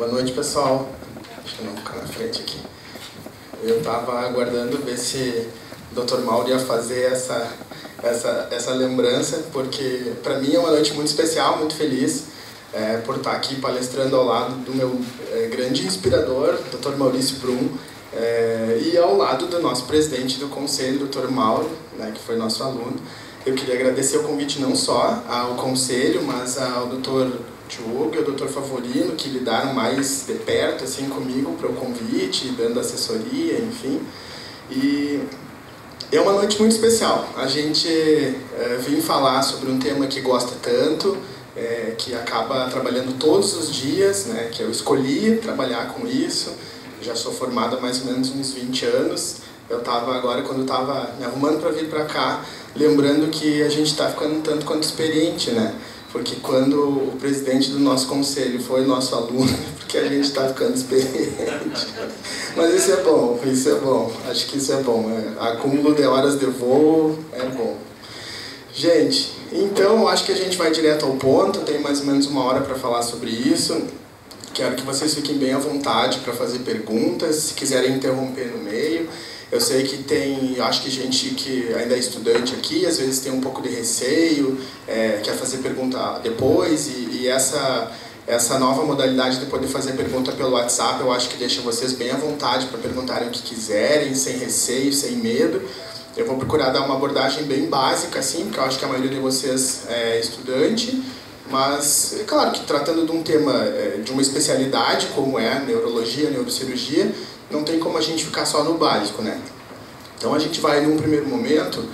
Boa noite, pessoal. Acho que não vou ficar na frente aqui. Eu estava aguardando ver se o Dr. Mauro ia fazer essa lembrança, porque para mim é uma noite muito especial, muito feliz por estar aqui palestrando ao lado do meu grande inspirador, Dr. Maurício Brum, e ao lado do nosso presidente do conselho, Dr. Mauro, que foi nosso aluno. Eu queria agradecer o convite não só ao conselho, mas ao Dr. Diogo e ao Dr. Favorino, que lidaram mais de perto assim, comigo para o convite, dando assessoria, enfim. E é uma noite muito especial. A gente vem falar sobre um tema que gosta tanto, que acaba trabalhando todos os dias, que eu escolhi trabalhar com isso. Já sou formado há mais ou menos uns 20 anos. Eu estava agora, quando eu estava me arrumando para vir para cá, lembrando que a gente está ficando um tanto quanto experiente, Porque quando o presidente do nosso conselho foi nosso aluno, porque a gente está ficando experiente. Mas isso é bom, isso é bom. Acho que isso é bom. Acúmulo de horas de voo é bom. Gente, então acho que a gente vai direto ao ponto. Tem mais ou menos 1 hora para falar sobre isso. Quero que vocês fiquem bem à vontade para fazer perguntas, se quiserem interromper no meio. Eu sei que tem, acho que gente que ainda é estudante aqui, às vezes tem um pouco de receio, quer fazer pergunta depois, e essa nova modalidade de poder fazer pergunta pelo WhatsApp, eu acho que deixa vocês bem à vontade para perguntarem o que quiserem, sem receio, sem medo. Eu vou procurar dar uma abordagem bem básica, assim, porque eu acho que a maioria de vocês é estudante, mas é claro que tratando de um tema, de uma especialidade, como é neurologia, neurocirurgia, não tem como a gente ficar só no básico, Então a gente vai, num primeiro momento,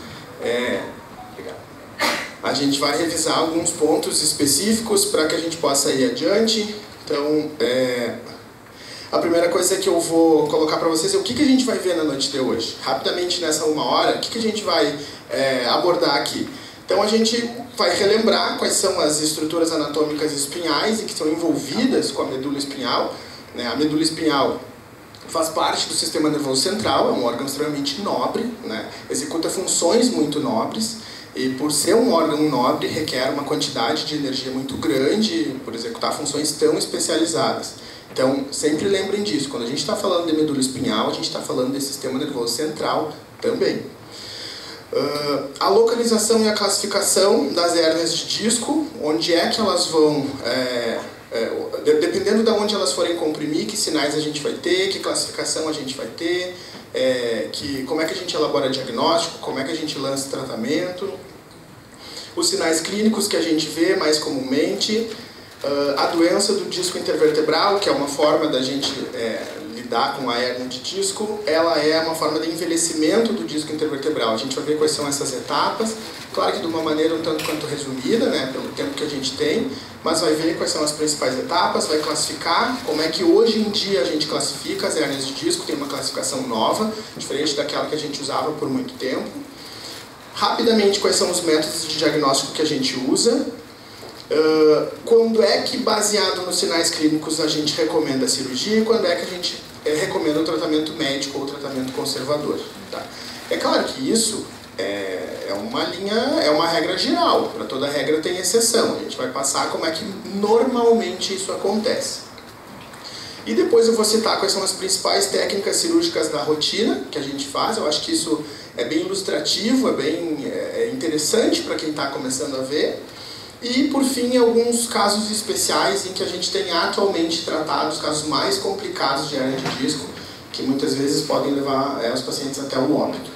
a gente vai revisar alguns pontos específicos para que a gente possa ir adiante. Então, a primeira coisa que eu vou colocar para vocês é o que a gente vai ver na noite de hoje. Rapidamente, nessa 1 hora, o que a gente vai abordar aqui? Então a gente vai relembrar quais são as estruturas anatômicas espinhais e que estão envolvidas com a medula espinhal. A medula espinhal faz parte do sistema nervoso central, é um órgão extremamente nobre, executa funções muito nobres, e por ser um órgão nobre requer uma quantidade de energia muito grande por executar funções tão especializadas. Então, sempre lembrem disso, quando a gente está falando de medula espinhal, a gente está falando de sistema nervoso central também. A localização e a classificação das hérnias de disco, onde é que elas vão... dependendo de onde elas forem comprimir, que sinais a gente vai ter, que classificação a gente vai ter, como é que a gente elabora diagnóstico, como é que a gente lança tratamento, os sinais clínicos que a gente vê mais comumente, a doença do disco intervertebral, que é uma forma da gente lidar com a hérnia de disco, ela é uma forma de envelhecimento do disco intervertebral. A gente vai ver quais são essas etapas, claro que de uma maneira um tanto quanto resumida, pelo tempo que a gente tem, mas vai ver quais são as principais etapas, vai classificar como é que hoje em dia a gente classifica as hérnias de disco, tem uma classificação nova, diferente daquela que a gente usava por muito tempo. Rapidamente, quais são os métodos de diagnóstico que a gente usa, quando é que, baseado nos sinais clínicos, a gente recomenda a cirurgia e quando é que a gente recomenda o tratamento médico ou o tratamento conservador. É claro que isso é uma regra geral, para toda regra tem exceção. A gente vai passar como é que normalmente isso acontece. E depois eu vou citar quais são as principais técnicas cirúrgicas da rotina que a gente faz. Eu acho que isso é bem ilustrativo, é bem interessante para quem está começando a ver. E, por fim, alguns casos especiais em que a gente tem atualmente tratado os casos mais complicados de hérnia de disco, que muitas vezes podem levar os pacientes até o óbito.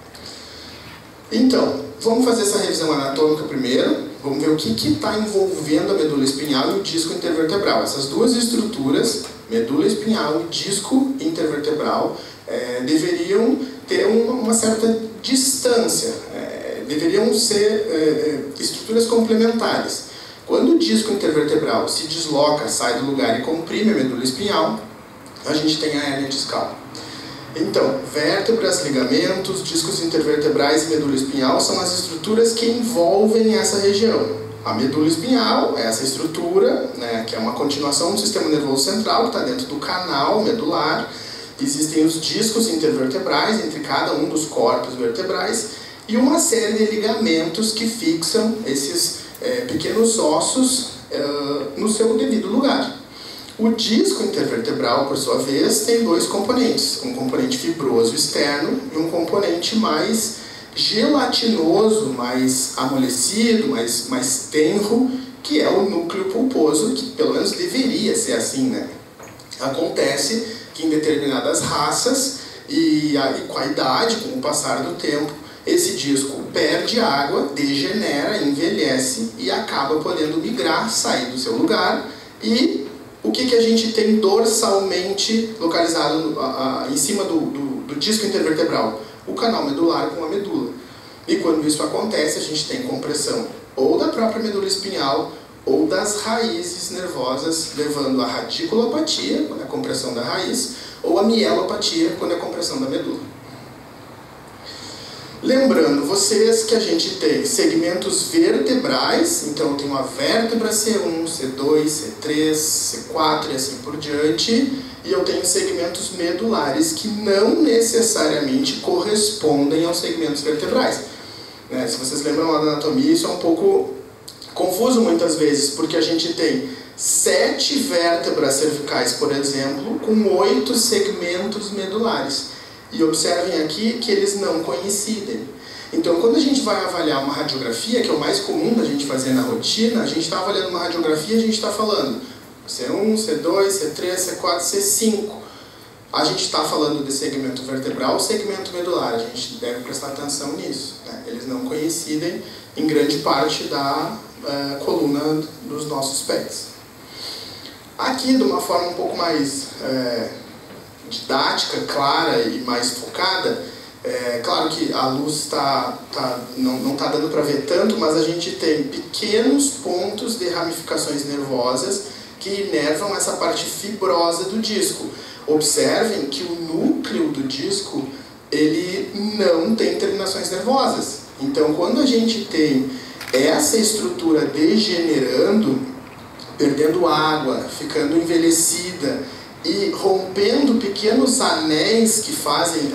Então, vamos fazer essa revisão anatômica primeiro, vamos ver o que está envolvendo a medula espinhal e o disco intervertebral. Essas duas estruturas, medula espinhal e disco intervertebral, deveriam ter uma certa distância, deveriam ser estruturas complementares. Quando o disco intervertebral se desloca, sai do lugar e comprime a medula espinhal, a gente tem a hérnia discal. Então, vértebras, ligamentos, discos intervertebrais e medula espinhal são as estruturas que envolvem essa região. A medula espinhal é essa estrutura, que é uma continuação do sistema nervoso central, que está dentro do canal medular. Existem os discos intervertebrais entre cada um dos corpos vertebrais e uma série de ligamentos que fixam esses pequenos ossos no seu devido lugar. O disco intervertebral, por sua vez, tem dois componentes, um componente fibroso externo e um componente mais gelatinoso, mais amolecido, mais tenro, que é o núcleo pulposo, que pelo menos deveria ser assim, né? Acontece que em determinadas raças e com a idade, com o passar do tempo, esse disco perde água, degenera, envelhece e acaba podendo migrar, sair do seu lugar. E o que a gente tem dorsalmente localizado em cima do disco intervertebral? O canal medular com a medula. E quando isso acontece, a gente tem compressão ou da própria medula espinhal ou das raízes nervosas, levando a radiculopatia, quando é a compressão da raiz, ou a mielopatia, quando é a compressão da medula. Lembrando vocês que a gente tem segmentos vertebrais, então eu tenho a vértebra C1, C2, C3, C4 e assim por diante, e eu tenho segmentos medulares que não necessariamente correspondem aos segmentos vertebrais. Se vocês lembram lá da anatomia, isso é um pouco confuso muitas vezes, porque a gente tem 7 vértebras cervicais, por exemplo, com 8 segmentos medulares. E observem aqui que eles não coincidem. Então, quando a gente vai avaliar uma radiografia, que é o mais comum da gente fazer na rotina, a gente está avaliando uma radiografia e a gente está falando C1, C2, C3, C4, C5. A gente está falando de segmento vertebral ou segmento medular. A gente deve prestar atenção nisso, né? Eles não coincidem em grande parte da coluna dos nossos pés. Aqui, de uma forma um pouco mais didática, clara e mais focada, claro que a luz não está dando para ver tanto, mas a gente tem pequenos pontos de ramificações nervosas que inervam essa parte fibrosa do disco. Observem que o núcleo do disco ele não tem terminações nervosas. Então, quando a gente tem essa estrutura degenerando, perdendo água, ficando envelhecida e rompendo pequenos anéis que fazem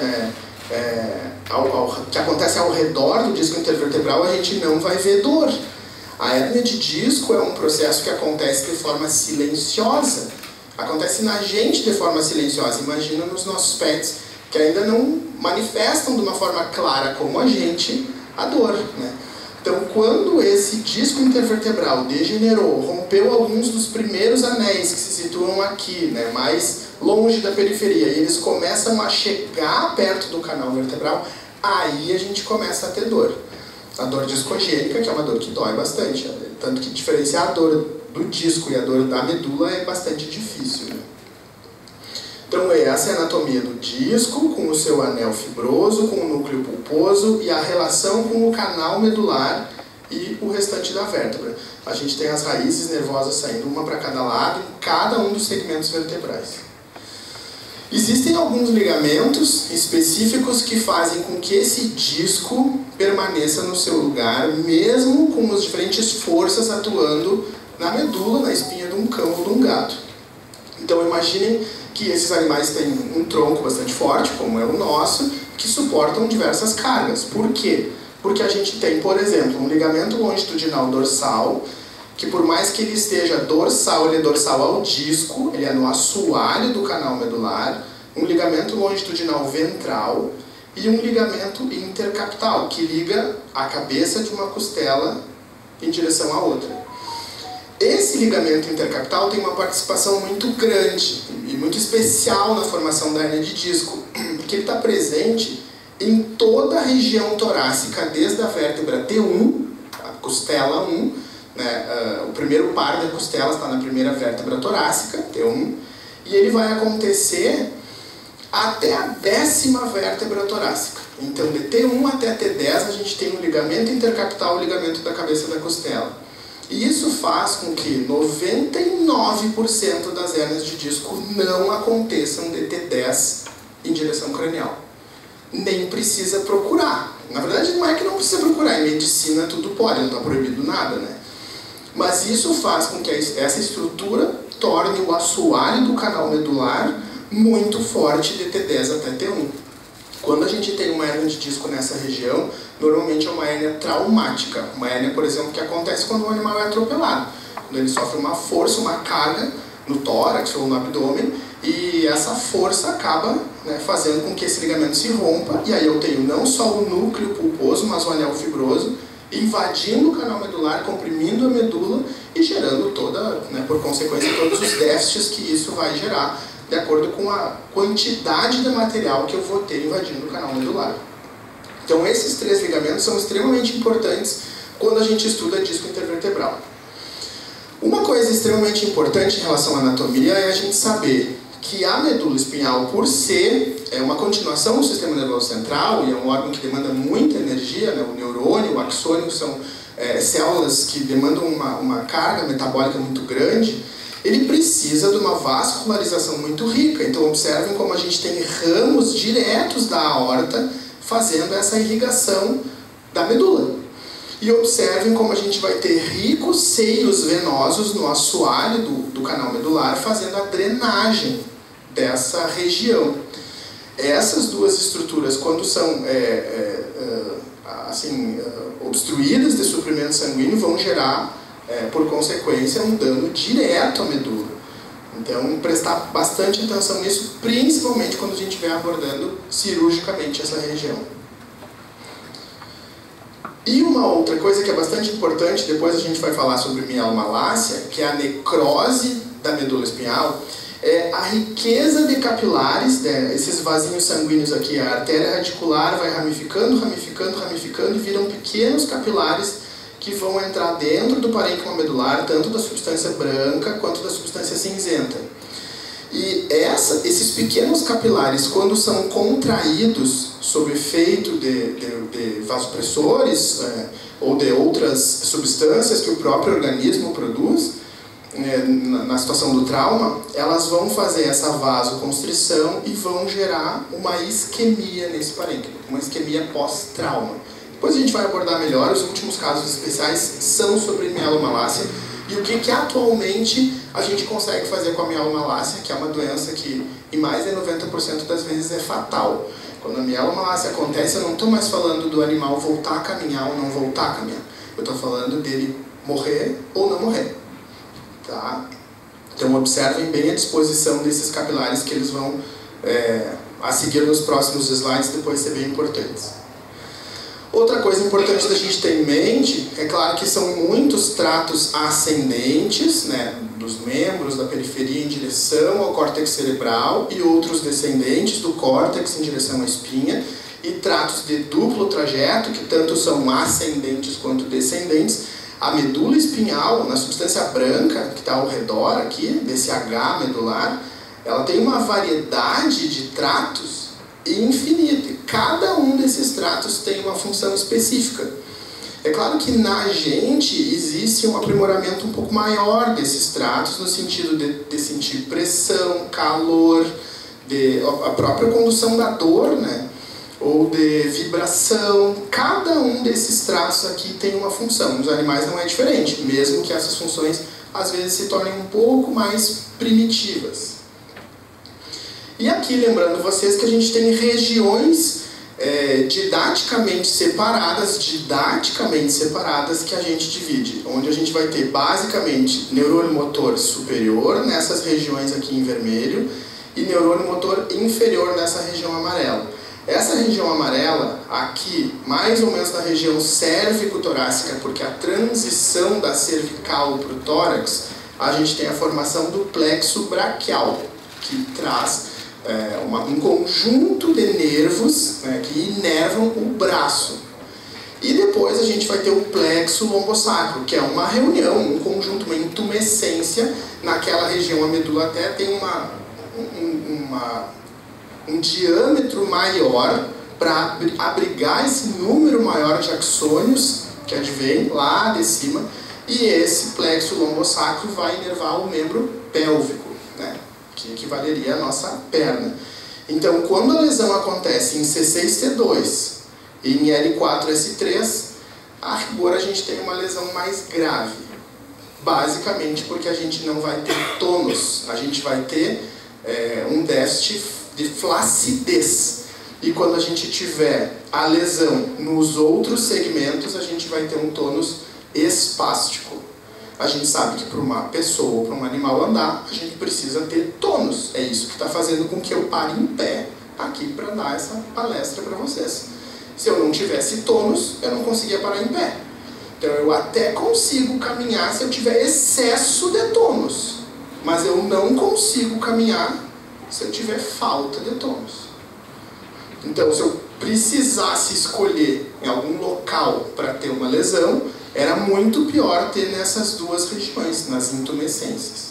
que acontecem ao redor do disco intervertebral, a gente não vai ver dor. A hérnia de disco é um processo que acontece de forma silenciosa. Acontece na gente de forma silenciosa. Imagina nos nossos pets, que ainda não manifestam de uma forma clara como a gente a dor, né? Então, quando esse disco intervertebral degenerou, rompeu alguns dos primeiros anéis que se situam aqui, né, mais longe da periferia, e eles começam a chegar perto do canal vertebral, aí a gente começa a ter dor. A dor discogênica, que é uma dor que dói bastante, tanto que diferenciar a dor do disco e a dor da medula é bastante difícil, né? Então, essa é a anatomia do disco, com o seu anel fibroso, com o núcleo pulposo e a relação com o canal medular e o restante da vértebra. A gente tem as raízes nervosas saindo uma para cada lado em cada um dos segmentos vertebrais. Existem alguns ligamentos específicos que fazem com que esse disco permaneça no seu lugar, mesmo com as diferentes forças atuando na medula, na espinha de um cão ou de um gato. Então, imaginem que esses animais têm um tronco bastante forte, como é o nosso, que suportam diversas cargas. Por quê? Porque a gente tem, por exemplo, um ligamento longitudinal dorsal, que por mais que ele esteja dorsal, ele é dorsal ao disco, ele é no assoalho do canal medular, um ligamento longitudinal ventral e um ligamento intercapital, que liga a cabeça de uma costela em direção à outra. Esse ligamento intercapital tem uma participação muito grande e muito especial na formação da hérnia de disco, porque ele está presente em toda a região torácica, desde a vértebra T1, a costela 1, né, o primeiro par de costelas está na primeira vértebra torácica, T1, e ele vai acontecer até a 10ª vértebra torácica. Então, de T1 até T10, a gente tem um ligamento intercapital, o ligamento da cabeça da costela. E isso faz com que 99% das hérnias de disco não aconteçam de T10 em direção cranial. Nem precisa procurar. Na verdade, não é que não precisa procurar. Em medicina tudo pode, não está proibido nada, né? Mas isso faz com que essa estrutura torne o assoalho do canal medular muito forte de T10 até T1. Quando a gente tem uma hérnia de disco nessa região, normalmente é uma hérnia traumática. Uma hérnia, por exemplo, que acontece quando o animal é atropelado. Quando ele sofre uma força, uma carga, no tórax ou no abdômen, e essa força acaba, né, fazendo com que esse ligamento se rompa, e aí eu tenho não só o núcleo pulposo, mas o anel fibroso, invadindo o canal medular, comprimindo a medula e gerando por consequência, todos os déficits que isso vai gerar, de acordo com a quantidade de material que eu vou ter invadindo o canal medular. Então esses 3 ligamentos são extremamente importantes quando a gente estuda disco intervertebral. Uma coisa extremamente importante em relação à anatomia é a gente saber que a medula espinhal, por ser uma continuação do sistema nervoso central, e é um órgão que demanda muita energia, né? O neurônio, o axônio são células que demandam uma carga metabólica muito grande, ele precisa de uma vascularização muito rica. Então observem como a gente tem ramos diretos da aorta fazendo essa irrigação da medula. E observem como a gente vai ter ricos seios venosos no assoalho do canal medular fazendo a drenagem dessa região. Essas duas estruturas, quando são obstruídas de suprimento sanguíneo, vão gerar, por consequência, um dano direto à medula. Então, prestar bastante atenção nisso, principalmente quando a gente estiver abordando cirurgicamente essa região. E uma outra coisa que é bastante importante, depois a gente vai falar sobre mielomalácia, que é a necrose da medula espinhal, é a riqueza de capilares, né, esses vasinhos sanguíneos aqui, a artéria radicular vai ramificando, ramificando, ramificando e viram pequenos capilares que vão entrar dentro do parênquima medular, tanto da substância branca quanto da substância cinzenta. E esses pequenos capilares, quando são contraídos sob efeito de vasopressores ou de outras substâncias que o próprio organismo produz, na situação do trauma, elas vão fazer essa vasoconstrição e vão gerar uma isquemia nesse parênquima, uma isquemia pós-trauma. Depois a gente vai abordar melhor, os últimos casos especiais são sobre mielomalácia e o que atualmente a gente consegue fazer com a mielomalácia, que é uma doença que em mais de 90% das vezes é fatal. Quando a mielomalácia acontece, eu não estou mais falando do animal voltar a caminhar ou não voltar a caminhar. Eu estou falando dele morrer ou não morrer. Tá? Então observem bem a disposição desses capilares que eles vão, a seguir nos próximos slides, depois ser bem importantes. Outra coisa importante da gente ter em mente, é claro que são muitos tratos ascendentes, né, dos membros da periferia em direção ao córtex cerebral e outros descendentes do córtex em direção à espinha, e tratos de duplo trajeto, que tanto são ascendentes quanto descendentes. A medula espinhal, na substância branca que está ao redor aqui, desse H medular, ela tem uma variedade de tratos infinita. Cada um desses tratos tem uma função específica. É claro que na gente existe um aprimoramento um pouco maior desses tratos, no sentido de sentir pressão, calor, a própria condução da dor, né? Ou de vibração. Cada um desses tratos aqui tem uma função. Nos animais não é diferente, mesmo que essas funções às vezes se tornem um pouco mais primitivas. E aqui lembrando vocês que a gente tem regiões didaticamente separadas que a gente divide, onde a gente vai ter basicamente neurônio motor superior nessas regiões aqui em vermelho e neurônio motor inferior nessa região amarela. Essa região amarela, aqui, mais ou menos na região cérvico-torácica, porque a transição da cervical para o tórax, a gente tem a formação do plexo braquial, que traz um conjunto de nervos, né, que inervam o braço. E depois a gente vai ter o plexo lombosacro, que é uma reunião, um conjunto, uma intumescência naquela região. A medula até tem um diâmetro maior para abrigar esse número maior de axônios que advém lá de cima, e esse plexo lombosacro vai inervar o membro pélvico, né, que equivaleria à nossa perna. Então, quando a lesão acontece em C6-T2 e em L4-S3, a rigor a gente tem uma lesão mais grave, basicamente porque a gente não vai ter tônus, a gente vai ter um déficit de flacidez. E quando a gente tiver a lesão nos outros segmentos, a gente vai ter um tônus espástico. A gente sabe que para uma pessoa ou para um animal andar, a gente precisa ter tônus. É isso que está fazendo com que eu pare em pé aqui para dar essa palestra para vocês. Se eu não tivesse tônus, eu não conseguia parar em pé. Então eu até consigo caminhar se eu tiver excesso de tônus, mas eu não consigo caminhar se eu tiver falta de tônus. Então, se eu precisasse escolher em algum local para ter uma lesão, era muito pior ter nessas duas regiões, nas intumescências.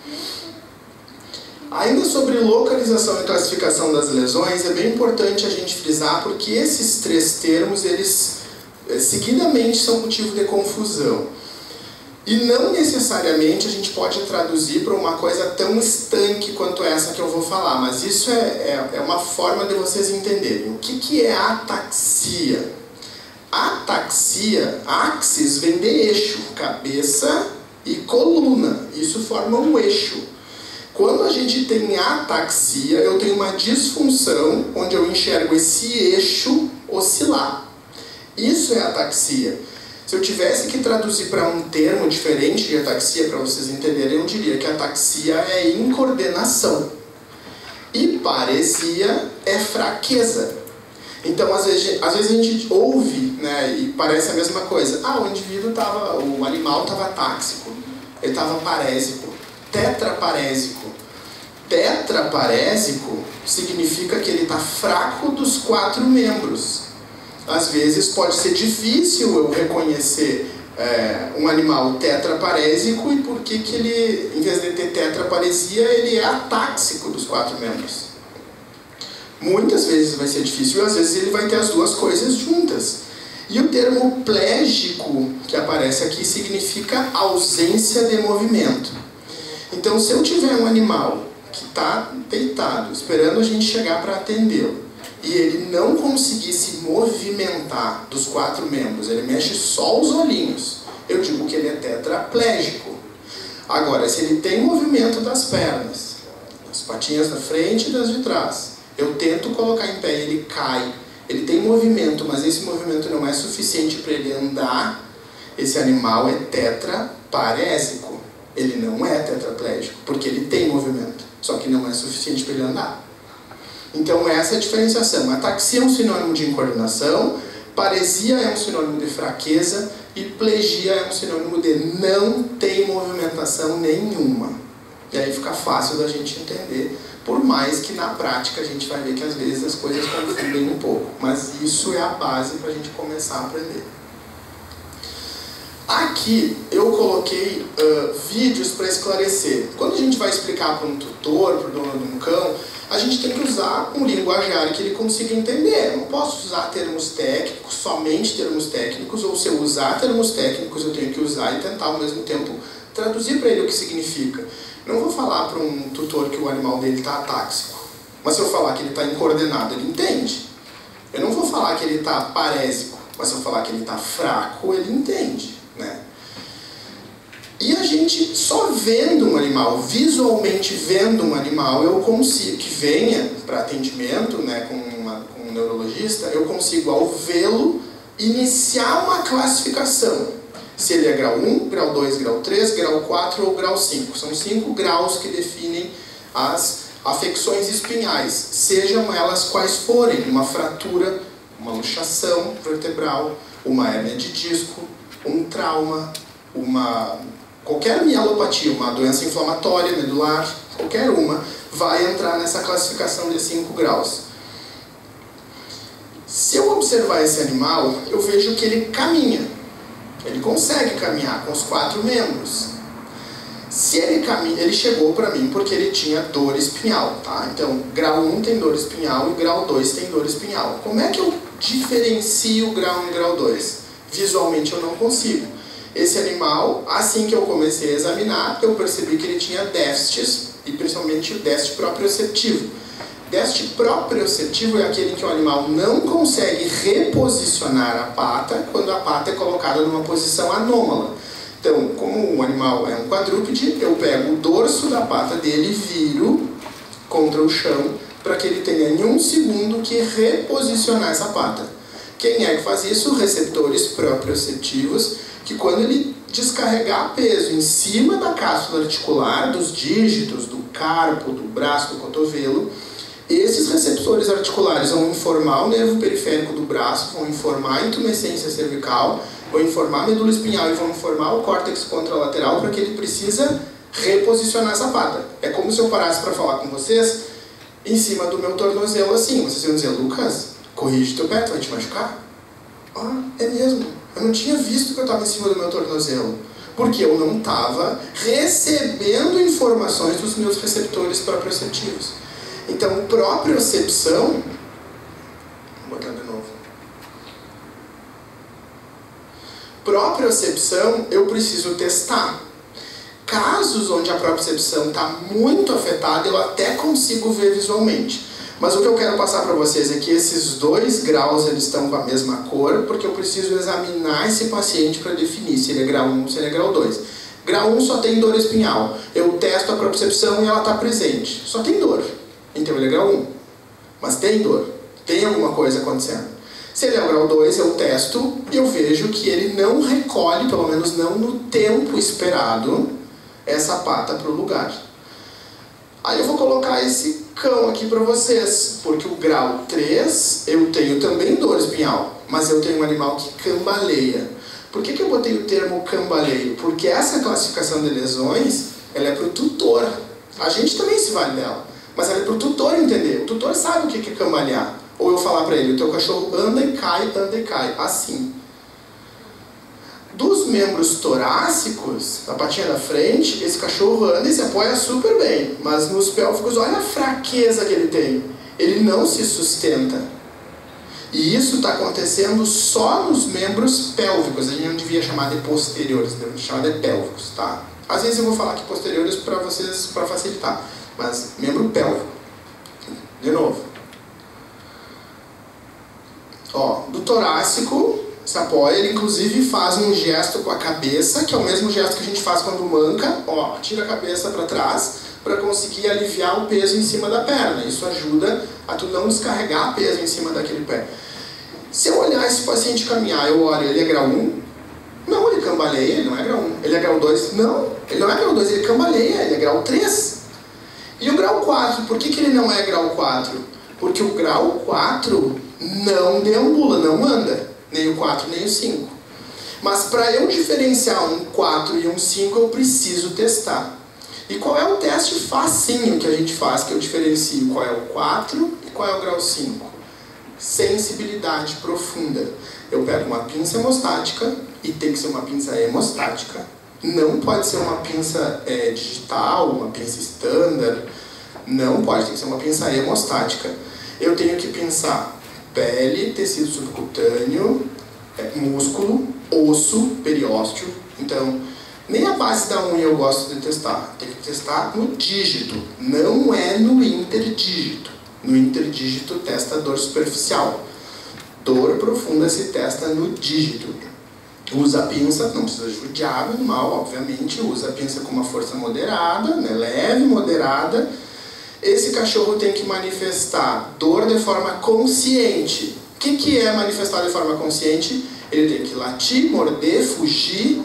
Ainda sobre localização e classificação das lesões, é bem importante a gente frisar, porque esses três termos, eles seguidamente são motivo de confusão. E não necessariamente a gente pode traduzir para uma coisa tão estanque quanto essa que eu vou falar, mas isso é uma forma de vocês entenderem. O que é ataxia? Ataxia, axis vem de eixo, cabeça e coluna. Isso forma um eixo. Quando a gente tem ataxia, eu tenho uma disfunção onde eu enxergo esse eixo oscilar. Isso é ataxia. Se eu tivesse que traduzir para um termo diferente de ataxia, para vocês entenderem, eu diria que ataxia é incoordenação. E paresia é fraqueza. Então, às vezes a gente ouve, né, e parece a mesma coisa. Ah, o animal estava atáxico, ele estava parésico, tetraparésico. Tetraparésico significa que ele está fraco dos 4 membros. Às vezes pode ser difícil eu reconhecer um animal tetraparésico e por que ele, em vez de ter tetraparesia, ele é atáxico dos 4 membros. Muitas vezes vai ser difícil e às vezes ele vai ter as duas coisas juntas. E o termo plégico que aparece aqui significa ausência de movimento. Então, se eu tiver um animal que está deitado, esperando a gente chegar para atendê-lo, e ele não conseguir se movimentar dos 4 membros, ele mexe só os olhinhos, eu digo que ele é tetraplégico. Agora, se ele tem movimento das pernas, das patinhas da frente e das de trás, eu tento colocar em pé, ele cai, ele tem movimento, mas esse movimento não é suficiente para ele andar, esse animal é tetraparésico. Ele não é tetraplégico, porque ele tem movimento, só que não é suficiente para ele andar. Então essa é a diferenciação. Ataxia é um sinônimo de incoordenação, paresia é um sinônimo de fraqueza e plegia é um sinônimo de não tem movimentação nenhuma. E aí fica fácil da gente entender, por mais que na prática a gente vai ver que às vezes as coisas confundem um pouco. Mas isso é a base para a gente começar a aprender. Aqui eu coloquei vídeos para esclarecer. Quando a gente vai explicar para um tutor, para o dono de um cão, a gente tem que usar um linguajar que ele consiga entender. Eu não posso usar termos técnicos, somente termos técnicos, ou se eu usar termos técnicos eu tenho que usar e tentar ao mesmo tempo traduzir para ele o que significa. Eu não vou falar para um tutor que o animal dele está atáxico, mas se eu falar que ele está incoordenado, ele entende. Eu não vou falar que ele está parésico, mas se eu falar que ele está fraco, ele entende. Né? E a gente só vendo um animal, visualmente vendo um animal, eu consigo, que venha para atendimento, né, com um neurologista, eu consigo ao vê-lo iniciar uma classificação. Se ele é grau 1, grau 2, grau 3, grau 4 ou grau 5. São 5 graus que definem as afecções espinhais, sejam elas quais forem, uma fratura, uma luxação vertebral, uma hérnia de disco, um trauma, qualquer mielopatia, uma doença inflamatória medular, qualquer uma, vai entrar nessa classificação de 5 graus. Se eu observar esse animal, eu vejo que ele caminha. Ele consegue caminhar com os 4 membros. Se ele caminha, ele chegou para mim porque ele tinha dor espinhal, tá? Então, grau 1 tem dor espinhal e grau 2 tem dor espinhal. Como é que eu diferencio grau 1 e grau 2? Visualmente eu não consigo. Esse animal, assim que eu comecei a examinar, eu percebi que ele tinha déficits, e principalmente o déficit proprioceptivo. Déficit proprioceptivo é aquele em que o animal não consegue reposicionar a pata quando a pata é colocada numa posição anômala. Então, como o animal é um quadrúpede, eu pego o dorso da pata dele e viro contra o chão para que ele tenha em 1 segundo que reposicionar essa pata. Quem é que faz isso? Receptores proprioceptivos, que quando ele descarregar peso em cima da cápsula articular, dos dígitos, do carpo, do braço, do cotovelo, esses receptores articulares vão informar o nervo periférico do braço, vão informar a intumescência cervical, vão informar a medula espinhal e vão informar o córtex contralateral para que ele precisa reposicionar essa pata. É como se eu parasse para falar com vocês em cima do meu tornozelo assim. Vocês iam dizer, Lucas, corrige teu pé, tu vai te machucar? Ah, é mesmo. Eu não tinha visto que eu estava em cima do meu tornozelo. Porque eu não estava recebendo informações dos meus receptores proprioceptivos. Então, propriocepção... Vou botar de novo. Propriocepção eu preciso testar. Casos onde a propriocepção está muito afetada, eu até consigo ver visualmente. Mas o que eu quero passar para vocês é que esses 2 graus eles estão com a mesma cor, porque eu preciso examinar esse paciente para definir se ele é grau 1 ou se ele é grau 2. Grau 1 só tem dor espinhal. Eu testo a propriocepção e ela está presente. Só tem dor. Então ele é grau 1. Mas tem dor. Tem alguma coisa acontecendo. Se ele é o grau 2, eu testo e eu vejo que ele não recolhe, pelo menos não no tempo esperado, essa pata para o lugar. Aí eu vou colocar esse cão aqui para vocês, porque o grau 3 eu tenho também dor espinhal, mas eu tenho um animal que cambaleia. Por que eu botei o termo cambaleio? Porque essa classificação de lesões, ela é para o tutor. A gente também se vale dela, mas ela é para o tutor entender. O tutor sabe o que é cambalear. Ou eu falar para ele, o teu cachorro anda e cai, assim. Dos membros torácicos, na patinha da frente, esse cachorro anda e se apoia super bem. Mas nos pélvicos, olha a fraqueza que ele tem. Ele não se sustenta. E isso está acontecendo só nos membros pélvicos. A gente não devia chamar de posteriores, devia chamar de pélvicos, tá? Às vezes eu vou falar aqui posteriores para vocês, para facilitar. Mas membro pélvico. De novo. Ó, do torácico... se apoia, ele inclusive faz um gesto com a cabeça, que é o mesmo gesto que a gente faz quando manca, ó, tira a cabeça para trás, para conseguir aliviar o peso em cima da perna. Isso ajuda a tu não descarregar peso em cima daquele pé. Se eu olhar esse paciente caminhar, eu olho, ele é grau 1? Não, ele cambaleia, ele não é grau 1. Ele é grau 2? Não, ele não é grau 2, ele cambaleia, ele é grau 3. E o grau 4, por que ele não é grau 4? Porque o grau 4 não deambula, não anda. Nem o 4, nem o 5. Mas para eu diferenciar um 4 e um 5, eu preciso testar. E qual é o teste facinho que a gente faz, que eu diferencio qual é o 4 e qual é o grau 5? Sensibilidade profunda. Eu pego uma pinça hemostática, e tem que ser uma pinça hemostática. Não pode ser uma pinça digital, uma pinça standard. Não pode, tem que ser uma pinça hemostática. Eu tenho que pinçar pele, tecido subcutâneo, músculo, osso, periósteo. Então, nem a base da unha eu gosto de testar. Tem que testar no dígito, não é no interdígito. No interdígito testa dor superficial. Dor profunda se testa no dígito. Usa a pinça, não precisa judiar o animal, obviamente. Usa a pinça com uma força moderada, né, leve, moderada. Esse cachorro tem que manifestar dor de forma consciente. O que é manifestar de forma consciente? Ele tem que latir, morder, fugir,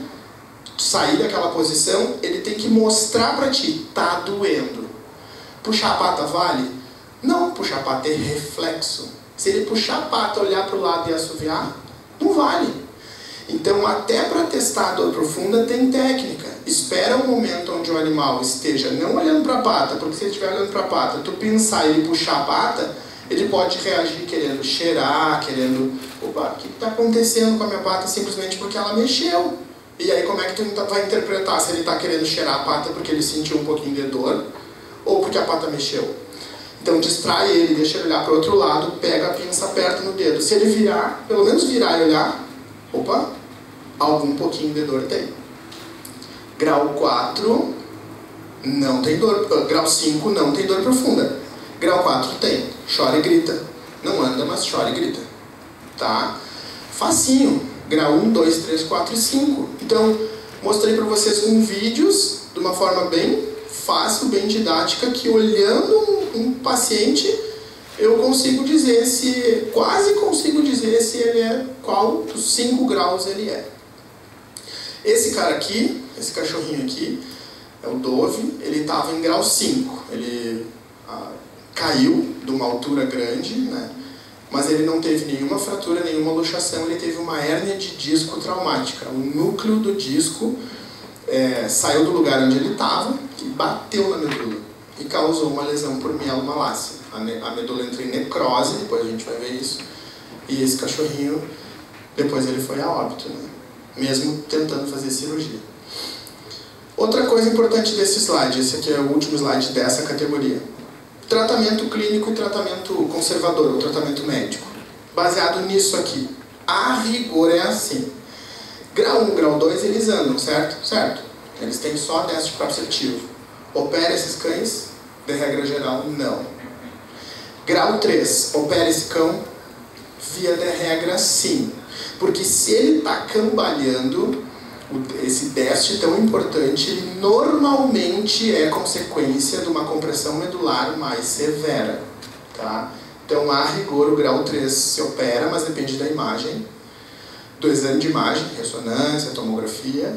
sair daquela posição. Ele tem que mostrar pra ti, tá doendo. Puxar a pata vale? Não, puxar a pata é reflexo. Se ele puxar a pata, olhar pro lado e assoviar, não vale. Então, até para testar a dor profunda tem técnica. Espera um momento onde o animal esteja não olhando para a pata, porque se ele estiver olhando para a pata, tu pensar e ele puxar a pata, ele pode reagir querendo cheirar, querendo... Opa, o que está acontecendo com a minha pata? Simplesmente porque ela mexeu. E aí como é que tu vai interpretar se ele está querendo cheirar a pata porque ele sentiu um pouquinho de dor ou porque a pata mexeu? Então distrai ele, deixa ele olhar para o outro lado, pega a pinça, aperta no dedo. Se ele virar, pelo menos virar e olhar, opa, algum pouquinho de dor tem. Grau 4 não tem dor, grau 5 não tem dor profunda. Grau 4 tem, chora e grita. Não anda, mas chora e grita. Tá? Facinho. Grau 1, 2, 3, 4 e 5. Então, mostrei para vocês com vídeos, de uma forma bem fácil, bem didática, que olhando um paciente, eu consigo dizer se, quase consigo dizer se ele é, qual dos 5 graus ele é. Esse cara aqui, esse cachorrinho aqui, é o Dove, ele estava em grau 5. Ele caiu de uma altura grande, né? Mas ele não teve nenhuma fratura, nenhuma luxação, ele teve uma hérnia de disco traumática. O núcleo do disco saiu do lugar onde ele estava e bateu na medula e causou uma lesão por mielomalácia. A medula entrou em necrose, depois a gente vai ver isso, e esse cachorrinho, depois ele foi a óbito, né? Mesmo tentando fazer cirurgia. Outra coisa importante desse slide, esse aqui é o último slide dessa categoria. Tratamento clínico e tratamento conservador, ou tratamento médico. Baseado nisso aqui. A rigor é assim. Grau 1, grau 2, eles andam, certo? Certo. Eles têm só déficit proprioceptivo. Opera esses cães? De regra geral, não. Grau 3, opera esse cão? Via de regra, sim. Porque se ele está cambaleando, esse déficit tão importante, ele normalmente é consequência de uma compressão medular mais severa. Tá? Então, a rigor, o grau 3 se opera, mas depende da imagem, do exame de imagem, ressonância, tomografia.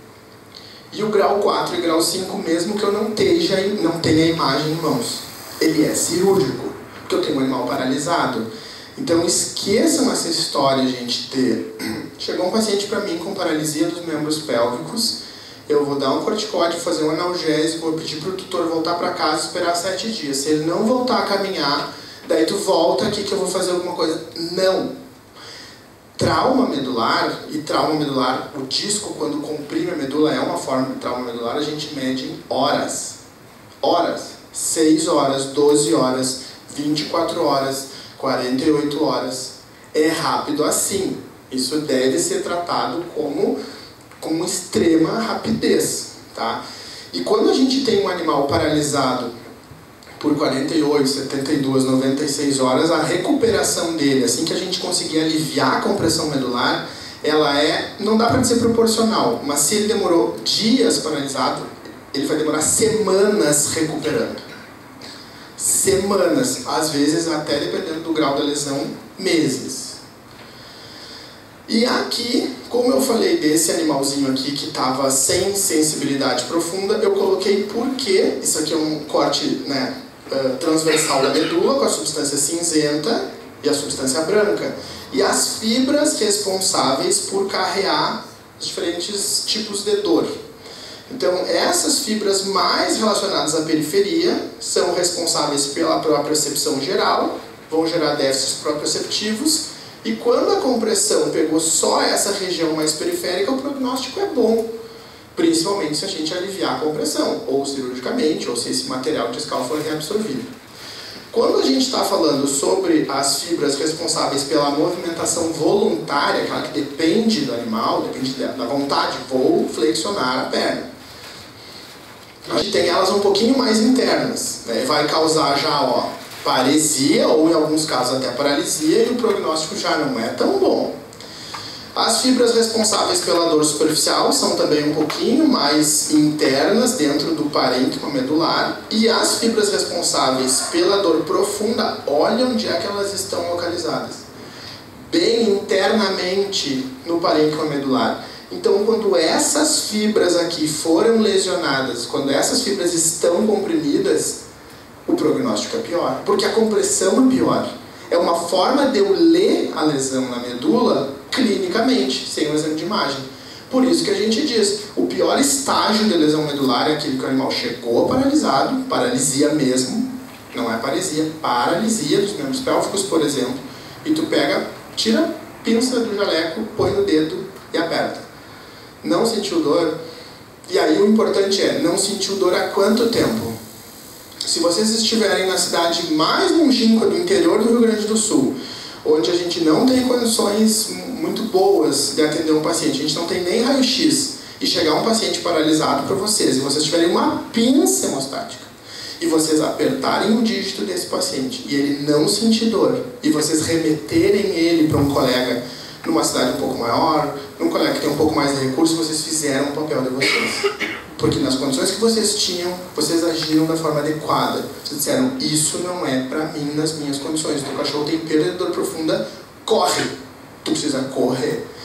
E o grau 4 e grau 5, mesmo que eu não tenha a imagem em mãos. Ele é cirúrgico, porque eu tenho um animal paralisado. Então esqueçam essa história, gente, de... Chegou um paciente para mim com paralisia dos membros pélvicos, eu vou dar um corticóide, fazer um analgésico, vou pedir para o tutor voltar para casa e esperar 7 dias. Se ele não voltar a caminhar, daí tu volta aqui que eu vou fazer alguma coisa. Não! Trauma medular, o disco quando comprime a medula é uma forma de trauma medular, a gente mede em horas. Horas. 6 horas, 12 horas, 24 horas, 48 horas. É rápido assim. Isso deve ser tratado com extrema rapidez. Tá? E quando a gente tem um animal paralisado por 48, 72, 96 horas, a recuperação dele, assim que a gente conseguir aliviar a compressão medular, ela não dá para dizer proporcional, mas se ele demorou dias paralisado, ele vai demorar semanas recuperando. Semanas, às vezes até dependendo do grau da lesão, meses. E aqui, como eu falei desse animalzinho aqui que estava sem sensibilidade profunda, eu coloquei porque, isso aqui é um corte, né, transversal da medula com a substância cinzenta e a substância branca. E as fibras responsáveis por carrear os diferentes tipos de dor. Então, essas fibras mais relacionadas à periferia são responsáveis pela propriocepção geral, vão gerar déficits proprioceptivos, e quando a compressão pegou só essa região mais periférica, o prognóstico é bom, principalmente se a gente aliviar a compressão, ou cirurgicamente, ou se esse material discal for reabsorvido. Quando a gente está falando sobre as fibras responsáveis pela movimentação voluntária, aquela que depende do animal, depende da vontade, vou flexionar a perna. A gente tem elas um pouquinho mais internas, né? Vai causar já paresia, ou em alguns casos até paralisia, e o prognóstico já não é tão bom. As fibras responsáveis pela dor superficial são também um pouquinho mais internas dentro do parênquima medular, e as fibras responsáveis pela dor profunda, olha onde é que elas estão localizadas. Bem internamente no parênquima medular. Então, quando essas fibras aqui foram lesionadas, quando essas fibras estão comprimidas, o prognóstico é pior, porque a compressão é pior. É uma forma de eu ler a lesão na medula clinicamente, sem um exame de imagem. Por isso que a gente diz, o pior estágio de lesão medular é aquele que o animal chegou paralisado, paralisia mesmo, não é paresia, paralisia dos membros pélvicos, por exemplo, e tu pega, tira a pinça do jaleco, põe no dedo e aperta. Não sentiu dor, e aí o importante é, não sentiu dor há quanto tempo? Se vocês estiverem na cidade mais longínqua do interior do Rio Grande do Sul, onde a gente não tem condições muito boas de atender um paciente, a gente não tem nem raio-x, e chegar um paciente paralisado para vocês, e vocês tiverem uma pinça hemostática, e vocês apertarem o dígito desse paciente, e ele não sentir dor, e vocês remeterem ele para um colega numa cidade um pouco maior, num colega que tem um pouco mais de recursos, vocês fizeram o papel de vocês. Porque nas condições que vocês tinham, vocês agiram da forma adequada. Vocês disseram, isso não é pra mim nas minhas condições. O teu cachorro tem perda de dor profunda, corre. Tu precisa correr.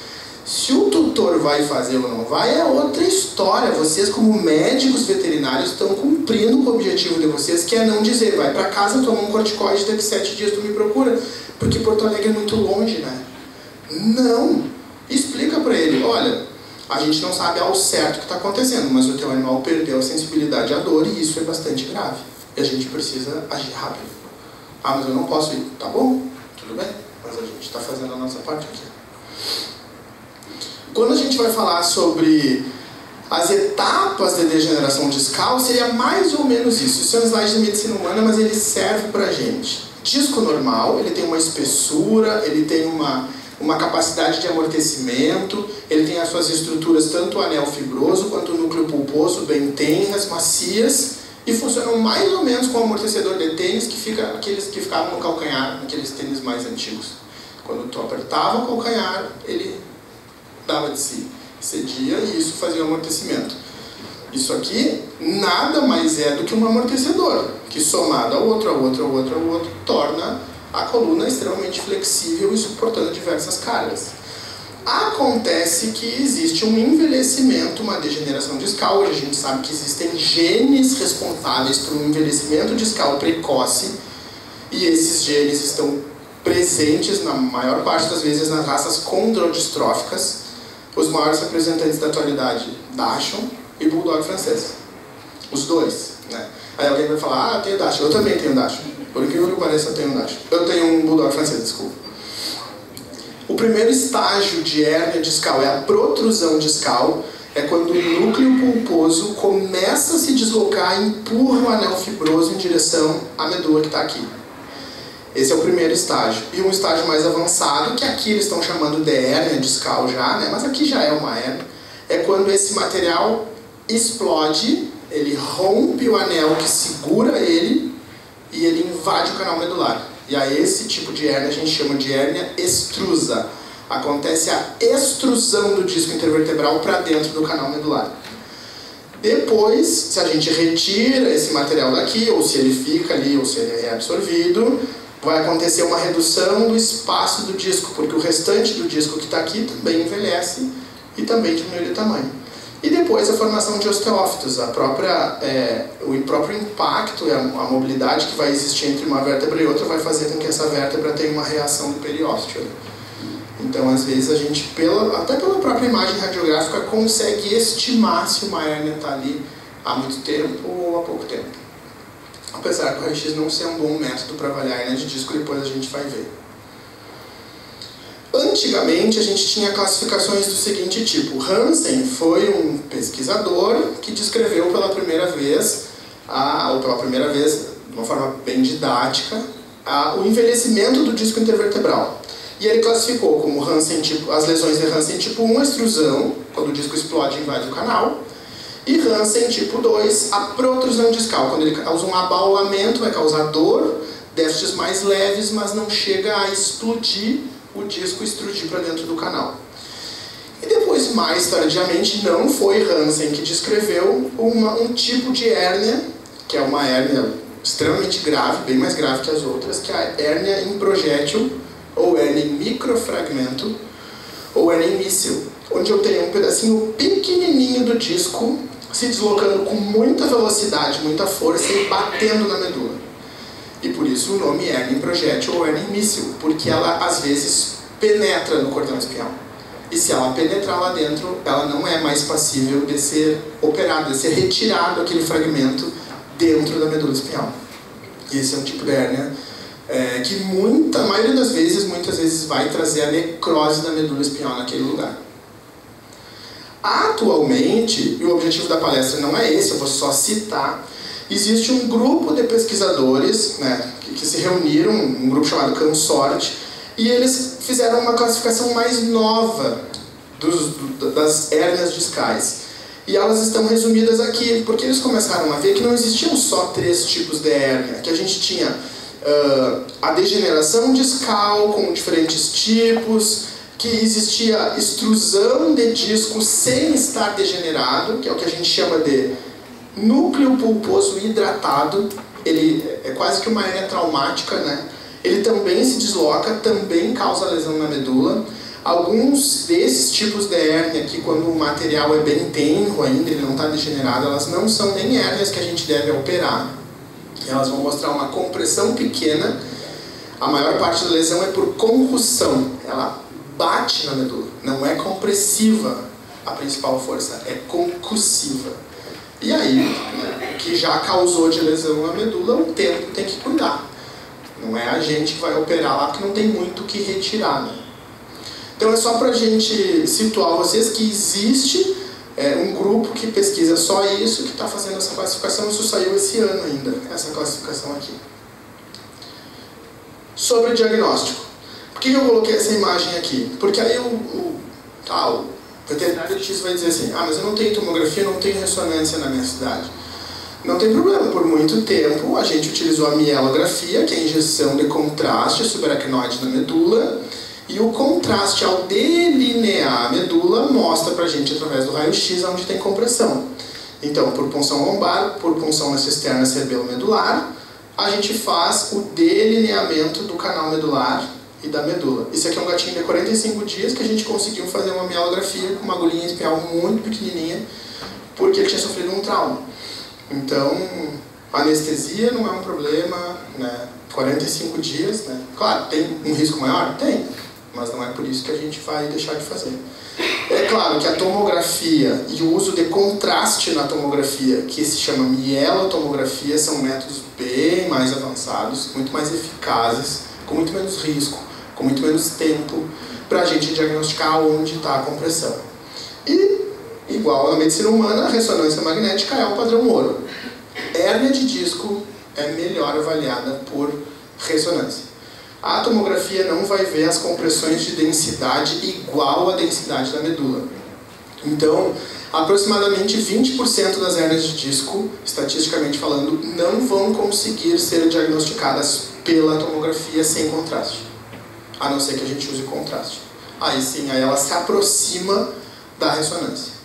Se o tutor vai fazer ou não vai, é outra história. Vocês, como médicos veterinários, estão cumprindo com o objetivo de vocês, que é não dizer, vai para casa, toma um corticoide, daqui 7 dias tu me procura, porque Porto Alegre é muito longe, né? Não! Explica para ele, olha, a gente não sabe ao certo o que está acontecendo, mas o teu animal perdeu a sensibilidade à dor e isso é bastante grave. E a gente precisa agir rápido. Ah, mas eu não posso ir. Tá bom, tudo bem, mas a gente está fazendo a nossa parte aqui. Quando a gente vai falar sobre as etapas de degeneração discal, seria mais ou menos isso. Isso é um slide de medicina humana, mas ele serve para a gente. Disco normal, ele tem uma espessura, ele tem uma capacidade de amortecimento, ele tem as suas estruturas, tanto o anel fibroso quanto o núcleo pulposo, bem tenras, macias, e funcionam mais ou menos como amortecedor de tênis, aqueles que ficavam no calcanhar, naqueles tênis mais antigos. Quando tu apertava o calcanhar, ele dava de si, cedia e isso fazia o amortecimento. Isso aqui nada mais é do que um amortecedor, que somado ao outro, torna a coluna extremamente flexível e suportando diversas cargas. Acontece que existe um envelhecimento, uma degeneração discal. Hoje a gente sabe que existem genes responsáveis por um envelhecimento discal precoce e esses genes estão presentes na maior parte das vezes nas raças condrodistróficas. Os maiores representantes da atualidade, Dachshund e Bulldog francês. Os dois, né? Aí alguém vai falar, eu tenho Dachshund. Eu também tenho Dachshund. Por incrível que pareça, eu tenho um Dachshund. Eu tenho um Bulldog francês, desculpa. O primeiro estágio de hérnia discal é a protrusão discal. É quando o núcleo pulposo começa a se deslocar e empurra o anel fibroso em direção à medula que está aqui. Esse é o primeiro estágio. E um estágio mais avançado, que aqui eles estão chamando de hérnia discal já, né? Mas aqui já é uma hérnia, é quando esse material explode, ele rompe o anel que segura ele e ele invade o canal medular. E a esse tipo de hérnia a gente chama de hérnia extrusa. Acontece a extrusão do disco intervertebral para dentro do canal medular. Depois, se a gente retira esse material daqui, ou se ele fica ali, ou se ele é reabsorvido, vai acontecer uma redução do espaço do disco, porque o restante do disco que está aqui também envelhece e também diminui de tamanho. E depois a formação de osteófitos, o próprio impacto e a mobilidade que vai existir entre uma vértebra e outra vai fazer com que essa vértebra tenha uma reação do periósteo. Então, às vezes, a gente, até pela própria imagem radiográfica, consegue estimar se uma hérnia está ali há muito tempo ou há pouco tempo. Apesar do raio-x não ser um bom método para avaliar hérnia de disco, depois a gente vai ver. Antigamente, a gente tinha classificações do seguinte tipo. Hansen foi um pesquisador que descreveu pela primeira vez, de uma forma bem didática, o envelhecimento do disco intervertebral. E ele classificou como as lesões de Hansen tipo 1, a extrusão, quando o disco explode e invade o canal, e Hansen tipo 2, a protrusão discal, quando ele causa um abaulamento, vai causar dor, déficits mais leves, mas não chega a explodir o disco, extrudir para dentro do canal. E depois, mais tardiamente, não foi Hansen que descreveu um tipo de hérnia, que é uma hérnia extremamente grave, bem mais grave que as outras, que é a hérnia em projétil, ou hérnia em microfragmento, ou hérnia em míssil, onde eu tenho um pedacinho pequenininho do disco se deslocando com muita velocidade, muita força e batendo na medula. E por isso o nome hérnia em projétil ou hérnia em míssil, porque ela às vezes penetra no cordão espinhal. E se ela penetrar lá dentro, ela não é mais passível de ser operada, de ser retirado aquele fragmento dentro da medula espinhal. E esse é um tipo de hérnia que muitas vezes vai trazer a necrose da medula espinhal naquele lugar. Atualmente, e o objetivo da palestra não é esse, eu vou só citar, existe um grupo de pesquisadores, né, que se reuniram, um grupo chamado CANSORT, e eles fizeram uma classificação mais nova das hérnias discais. E elas estão resumidas aqui, porque eles começaram a ver que não existiam só 3 tipos de hérnia, que a gente tinha a degeneração discal com diferentes tipos, que existia extrusão de disco sem estar degenerado, que é o que a gente chama de núcleo pulposo hidratado. Ele é quase que uma hérnia traumática, né? Ele também se desloca, também causa lesão na medula. Alguns desses tipos de hérnia aqui, quando o material é bem tenro ainda, ele não está degenerado, elas não são nem hérnias que a gente deve operar. Elas vão mostrar uma compressão pequena. A maior parte da lesão é por concussão. Ela bate na medula. Não é compressiva a principal força, é concussiva. E aí, o que já causou de lesão na medula, o tempo tem que cuidar. Não é a gente que vai operar lá, porque não tem muito o que retirar, né? Então é só para a gente situar vocês que existe um grupo que pesquisa só isso, que está fazendo essa classificação. Isso saiu esse ano ainda, essa classificação aqui. Sobre diagnóstico. Por que eu coloquei essa imagem aqui? Porque aí o veterinário X vai dizer assim, mas eu não tenho tomografia, não tenho ressonância na minha cidade. Não tem problema, por muito tempo a gente utilizou a mielografia, que é a injeção de contraste subaracnoide na medula, e o contraste, ao delinear a medula, mostra pra gente através do raio-x onde tem compressão. Então, por punção lombar, por punção na cisterna cerebelo-medular, a gente faz o delineamento do canal medular e da medula. Esse aqui é um gatinho de 45 dias que a gente conseguiu fazer uma mielografia com uma agulhinha espiral muito pequenininha, porque ele tinha sofrido um trauma. Então, anestesia não é um problema, né? 45 dias, né? Claro, tem um risco maior? Tem. Mas não é por isso que a gente vai deixar de fazer. É claro que a tomografia e o uso de contraste na tomografia, que se chama mielotomografia, são métodos bem mais avançados, muito mais eficazes, com muito menos risco, com muito menos tempo, para a gente diagnosticar onde está a compressão. E, igual na medicina humana, a ressonância magnética é o padrão ouro. Hérnia de disco é melhor avaliada por ressonância. A tomografia não vai ver as compressões de densidade igual à densidade da medula. Então, aproximadamente 20% das hérnias de disco, estatisticamente falando, não vão conseguir ser diagnosticadas pela tomografia sem contraste. A não ser que a gente use contraste. Aí sim, aí ela se aproxima da ressonância.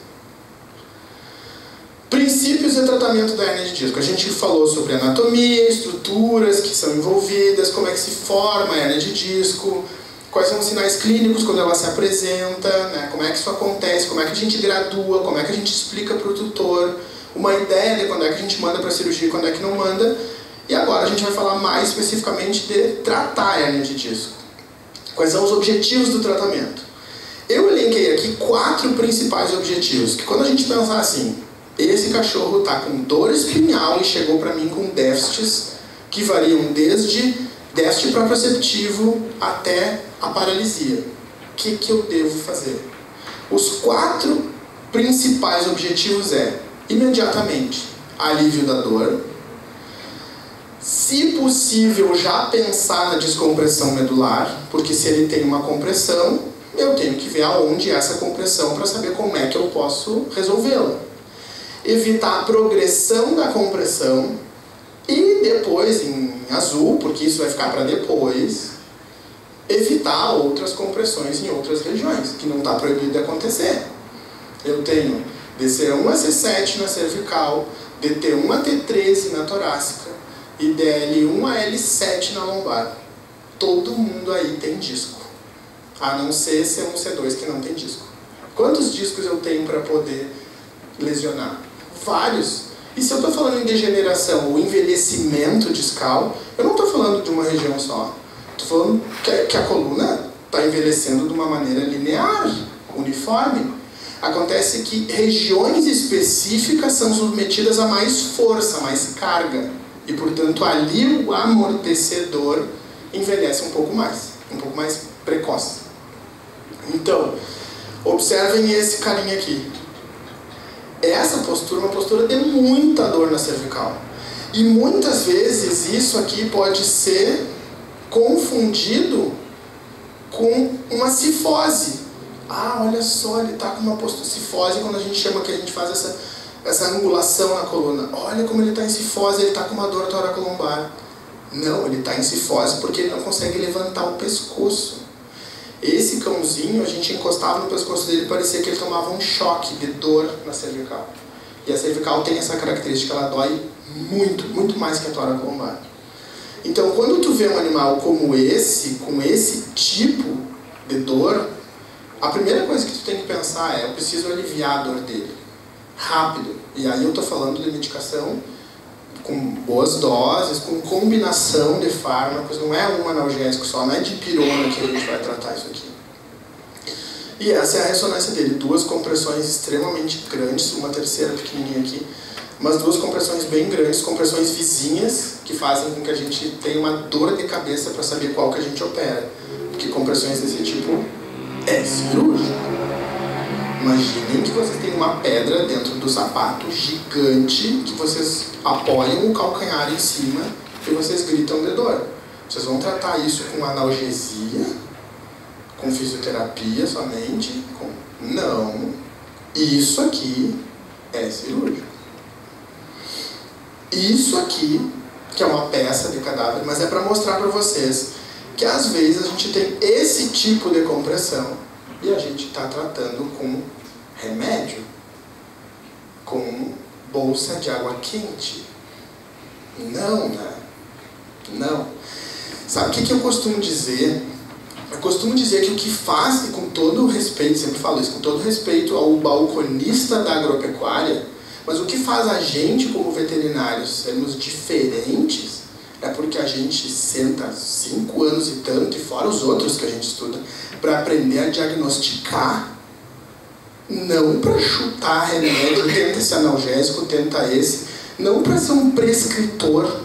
Princípios de tratamento da hérnia de disco. A gente falou sobre anatomia, estruturas que são envolvidas, como é que se forma a hérnia de disco, quais são os sinais clínicos quando ela se apresenta, né? Como é que isso acontece, como é que a gente gradua, como é que a gente explica para o tutor, uma ideia de quando é que a gente manda para a cirurgia e quando é que não manda. E agora a gente vai falar mais especificamente de tratar a hérnia de disco. Quais são os objetivos do tratamento? Eu elenquei aqui 4 principais objetivos, que quando a gente pensar assim, esse cachorro está com dor espinhal e chegou para mim com déficits que variam desde déficit proprioceptivo até a paralisia. O que eu devo fazer? Os 4 principais objetivos imediatamente, alívio da dor. Se possível, já pensar na descompressão medular, porque se ele tem uma compressão, eu tenho que ver aonde é essa compressão para saber como é que eu posso resolvê-la. Evitar a progressão da compressão e depois, em azul, porque isso vai ficar para depois, evitar outras compressões em outras regiões, que não está proibido de acontecer. Eu tenho DC1 a C7 na cervical, DT1 a T13 na torácica e DL1 a L7 na lombar. Todo mundo aí tem disco, a não ser C1 C2 que não tem disco. Quantos discos eu tenho para poder lesionar? Vários. E se eu estou falando em degeneração ou envelhecimento discal, eu não estou falando de uma região só. Estou falando que a coluna está envelhecendo de uma maneira linear, uniforme. Acontece que regiões específicas são submetidas a mais força, mais carga. E, portanto, ali o amortecedor envelhece um pouco mais precoce. Então, observem esse carinha aqui. Essa postura é uma postura de muita dor na cervical. E muitas vezes isso aqui pode ser confundido com uma cifose. Olha só, ele está com uma postura cifose quando a gente chama que a gente faz essa angulação na coluna. Olha como ele está em cifose, ele está com uma dor toracolombar. Não, ele está em cifose porque ele não consegue levantar o pescoço. Esse cãozinho, a gente encostava no pescoço dele e parecia que ele tomava um choque de dor na cervical. E a cervical tem essa característica, ela dói muito, muito mais que a toracolombar. Então, quando tu vê um animal como esse, com esse tipo de dor, A primeira coisa que tu tem que pensar é, eu preciso aliviar a dor dele. Rápido. E aí eu tô falando de medicação com boas doses, com combinação de fármacos, não é um analgésico só, não é dipirona que a gente vai tratar isso aqui. E essa é a ressonância dele, 2 compressões extremamente grandes, uma terceira pequenininha aqui, mas 2 compressões bem grandes, compressões vizinhas, que fazem com que a gente tenha uma dor de cabeça para saber qual que a gente opera. Porque compressões desse tipo é cirúrgico. Imaginem que vocês têm uma pedra dentro do sapato gigante, que vocês apoiam o calcanhar em cima e vocês gritam de dor. Vocês vão tratar isso com analgesia, com fisioterapia somente? Não. Isso aqui é cirúrgico. Isso aqui, que é uma peça de cadáver, mas é para mostrar para vocês que às vezes a gente tem esse tipo de compressão e a gente está tratando com remédio, com bolsa de água quente. Não, né? Não. Sabe o que eu costumo dizer? Eu costumo dizer que o que faz, e com todo o respeito, sempre falo isso, com todo respeito ao balconista da agropecuária, mas o que faz a gente como veterinários sermos diferentes é porque a gente senta 5 anos e tanto, e fora os outros que a gente estuda, para aprender a diagnosticar, não para chutar remédio, tenta esse analgésico, tenta esse, não para ser um prescritor,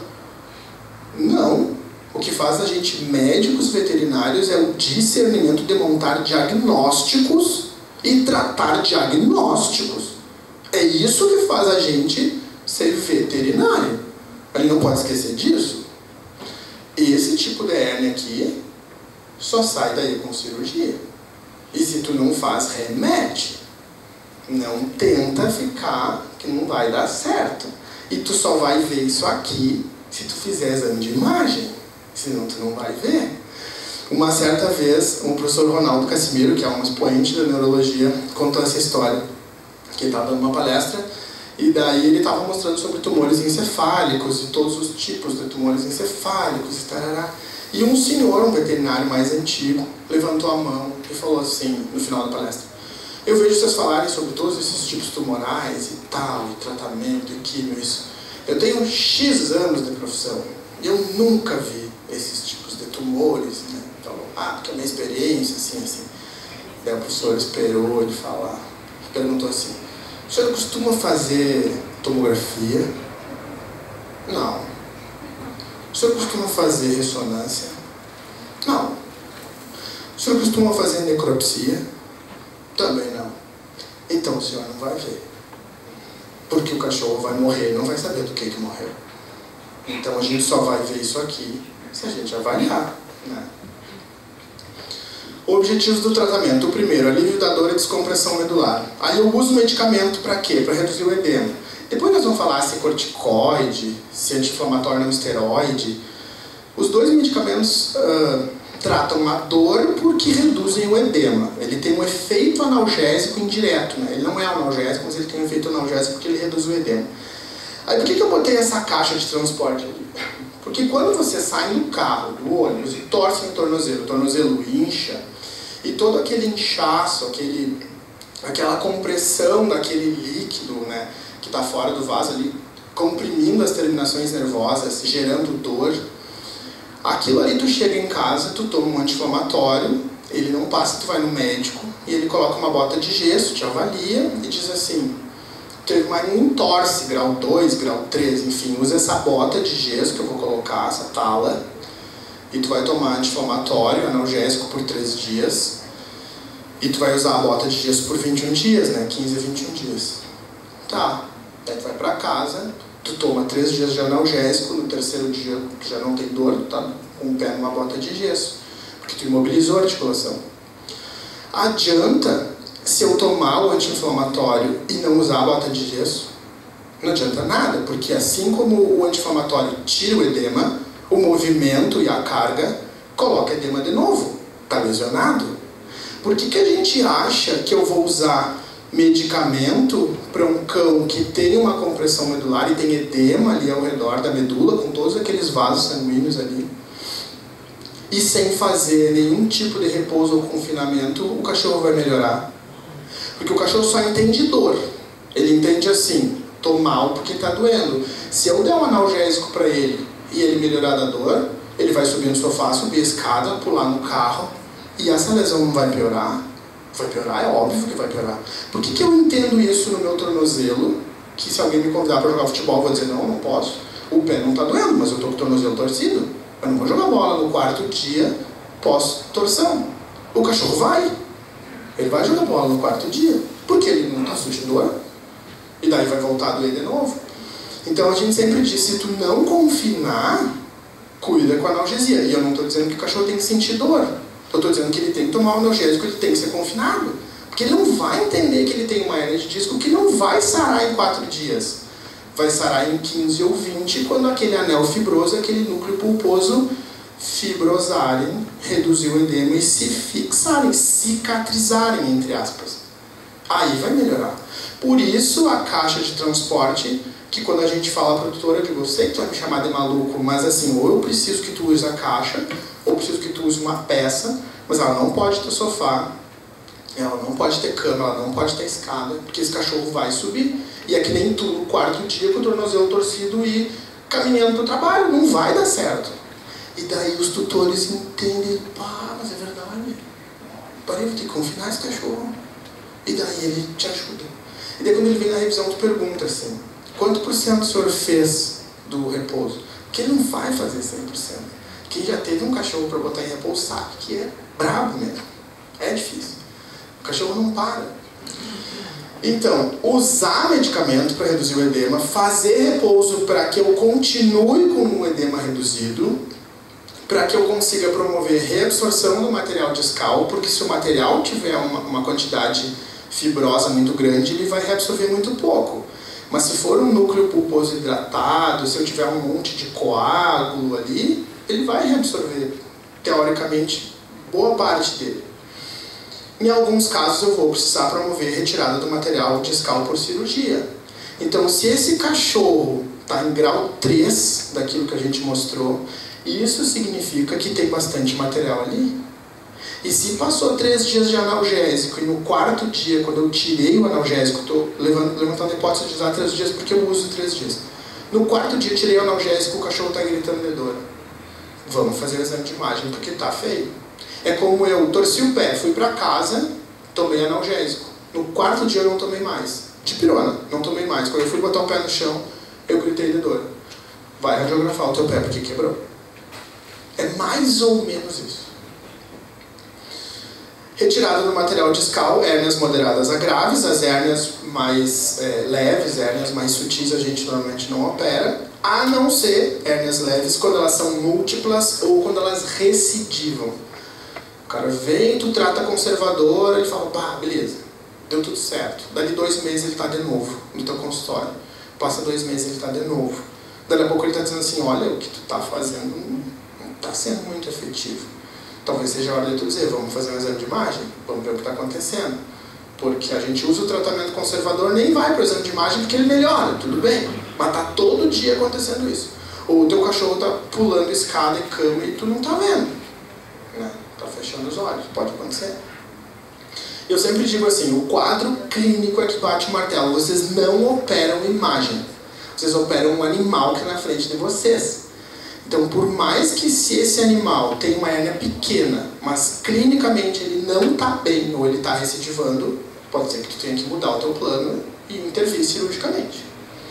não. O que faz a gente, médicos veterinários, é o discernimento de montar diagnósticos e tratar diagnósticos. É isso que faz a gente ser veterinário. A gente não pode esquecer disso. Esse tipo de hérnia aqui só sai daí com cirurgia. E se tu não faz, remete. Não tenta ficar, que não vai dar certo. E tu só vai ver isso aqui se tu fizer exame de imagem. Senão tu não vai ver. Uma certa vez, o professor Ronaldo Casimiro, que é um expoente da neurologia, contou essa história. Que ele estava dando uma palestra, e daí ele estava mostrando sobre tumores encefálicos, e todos os tipos de tumores encefálicos, e tarará. E um senhor, um veterinário mais antigo, levantou a mão e falou assim, no final da palestra: eu vejo vocês falarem sobre todos esses tipos tumorais e tal, e tratamento, e químio, isso. Eu tenho X anos de profissão, e eu nunca vi esses tipos de tumores, né? Então, porque a minha experiência, assim. Daí o professor esperou ele falar, perguntou assim: o senhor costuma fazer tomografia? Não. O senhor costuma fazer ressonância? Não. O senhor costuma fazer necropsia? Também não. Então o senhor não vai ver. Porque o cachorro vai morrer e não vai saber do que morreu. Então a gente só vai ver isso aqui se a gente avaliar, né? Objetivos do tratamento. O primeiro, alívio da dor e descompressão medular. Aí eu uso medicamento para quê? Para reduzir o edema. Depois nós vamos falar se é corticoide, se é anti-inflamatório não esteroide. Os 2 medicamentos tratam a dor porque reduzem o edema. Ele tem um efeito analgésico indireto, né? Ele não é analgésico, mas ele tem um efeito analgésico porque ele reduz o edema. Aí por que eu botei essa caixa de transporte ali? Porque quando você sai do carro, do ônibus, e torce no tornozelo, o tornozelo incha, e todo aquele inchaço, aquela compressão daquele líquido, né, que está fora do vaso ali, comprimindo as terminações nervosas, gerando dor, aquilo ali tu chega em casa, tu toma um anti-inflamatório, ele não passa, tu vai no médico, e ele coloca uma bota de gesso, te avalia e diz assim: teve uma entorse, grau 2, grau 3, enfim, usa essa bota de gesso que eu vou colocar, essa tala, e tu vai tomar anti-inflamatório, analgésico por 3 dias, e tu vai usar a bota de gesso por 21 dias, né, 15 a 21 dias. Tá, aí tu vai pra casa, tu toma 3 dias de analgésico, no 3º dia tu já não tem dor, tu tá com o pé numa bota de gesso, porque tu imobilizou a articulação. Adianta se eu tomar o anti-inflamatório e não usar a bota de gesso? Não adianta nada, porque assim como o anti-inflamatório tira o edema, o movimento e a carga coloca edema de novo. Está lesionado? Por que a gente acha que eu vou usar medicamento para um cão que tem uma compressão medular e tem edema ali ao redor da medula, com todos aqueles vasos sanguíneos ali? e sem fazer nenhum tipo de repouso ou confinamento, o cachorro vai melhorar? Porque o cachorro só entende dor. Ele entende assim, tô mal porque tá doendo. Se eu der um analgésico para ele e ele melhorar da dor, ele vai subir no sofá, subir a escada, pular no carro, e essa lesão não vai piorar? Vai piorar? É óbvio que vai piorar. Por que eu entendo isso no meu tornozelo, que se alguém me convidar para jogar futebol, eu vou dizer, não posso. O pé não tá doendo, mas eu tô com o tornozelo torcido. Eu não vou jogar bola no quarto dia pós-torção. O cachorro vai. Ele vai jogar bola no quarto dia, porque ele não tá sentindo dor. E daí vai voltar a doer de novo. Então a gente sempre diz, se tu não confinar, cuida com a analgesia. E eu não estou dizendo que o cachorro tem que sentir dor. Eu estou dizendo que ele tem que tomar um analgésico, ele tem que ser confinado. Porque ele não vai entender que ele tem uma hernia de disco que não vai sarar em 4 dias. Vai sarar em 15 ou 20, quando aquele anel fibroso, aquele núcleo pulposo fibrosarem, reduzir o edema e se fixarem, cicatrizarem, entre aspas. Aí vai melhorar. Por isso a caixa de transporte, que quando a gente fala para a tutora, eu digo, eu sei que tu vai me chamar de maluco, mas assim, ou eu preciso que tu use a caixa, ou preciso que tu use uma peça, mas ela não pode ter sofá, ela não pode ter cama, ela não pode ter escada, porque esse cachorro vai subir. E é que nem tu no quarto dia com o tornozelo torcido e caminhando para o trabalho, não vai dar certo. E daí os tutores entendem, pá, mas é verdade, parei, vou ter que confinar esse cachorro. E daí ele te ajuda. E daí quando ele vem na revisão, tu pergunta assim, quanto por cento o senhor fez do repouso? Porque ele não vai fazer 100%. Quem já teve um cachorro para botar em repouso sabe que é brabo mesmo. É difícil. O cachorro não para. Então, usar medicamento para reduzir o edema, fazer repouso para que eu continue com o edema reduzido, para que eu consiga promover reabsorção do material discal, porque se o material tiver uma quantidade fibrosa muito grande, ele vai reabsorver muito pouco. Mas se for um núcleo pulposo hidratado, se eu tiver um monte de coágulo ali, ele vai reabsorver, teoricamente, boa parte dele. Em alguns casos eu vou precisar promover retirada do material discal por cirurgia. Então, se esse cachorro está em grau 3 daquilo que a gente mostrou, isso significa que tem bastante material ali. E se passou 3 dias de analgésico e no 4º dia, quando eu tirei o analgésico, estou levantando a hipótese de usar 3 dias porque eu uso 3 dias. No 4º dia tirei o analgésico, o cachorro está gritando de dor. Vamos fazer o exame de imagem porque está feio. É como eu torci o pé, fui para casa, tomei analgésico. No 4º dia eu não tomei mais. Dipirona, não tomei mais. Quando eu fui botar o pé no chão, eu gritei de dor. Vai radiografar o teu pé porque quebrou. É mais ou menos isso. Retirada do material discal, hérnias moderadas a graves, as hérnias mais leves, hérnias mais sutis a gente normalmente não opera, a não ser hérnias leves quando elas são múltiplas ou quando elas recidivam. O cara vem, tu trata conservador, ele fala, pá, beleza, deu tudo certo. Dali 2 meses ele está de novo no teu consultório. Passa 2 meses ele está de novo. Daqui a pouco ele está dizendo assim, olha, o que tu está fazendo não está sendo muito efetivo. Talvez seja a hora de tu dizer, vamos fazer um exame de imagem, vamos ver o que está acontecendo. Porque a gente usa o tratamento conservador, nem vai para o exame de imagem porque ele melhora, tudo bem. Mas está todo dia acontecendo isso. Ou o teu cachorro está pulando escada e cama e tu não está vendo. Né? Está fechando os olhos, pode acontecer. Eu sempre digo assim, o quadro clínico é que bate o martelo. Vocês não operam imagem. Vocês operam um animal que é na frente de vocês. Então, por mais que se esse animal tem uma hérnia pequena, mas clinicamente ele não está bem ou ele está recidivando, pode ser que tu tenha que mudar o teu plano e intervir cirurgicamente.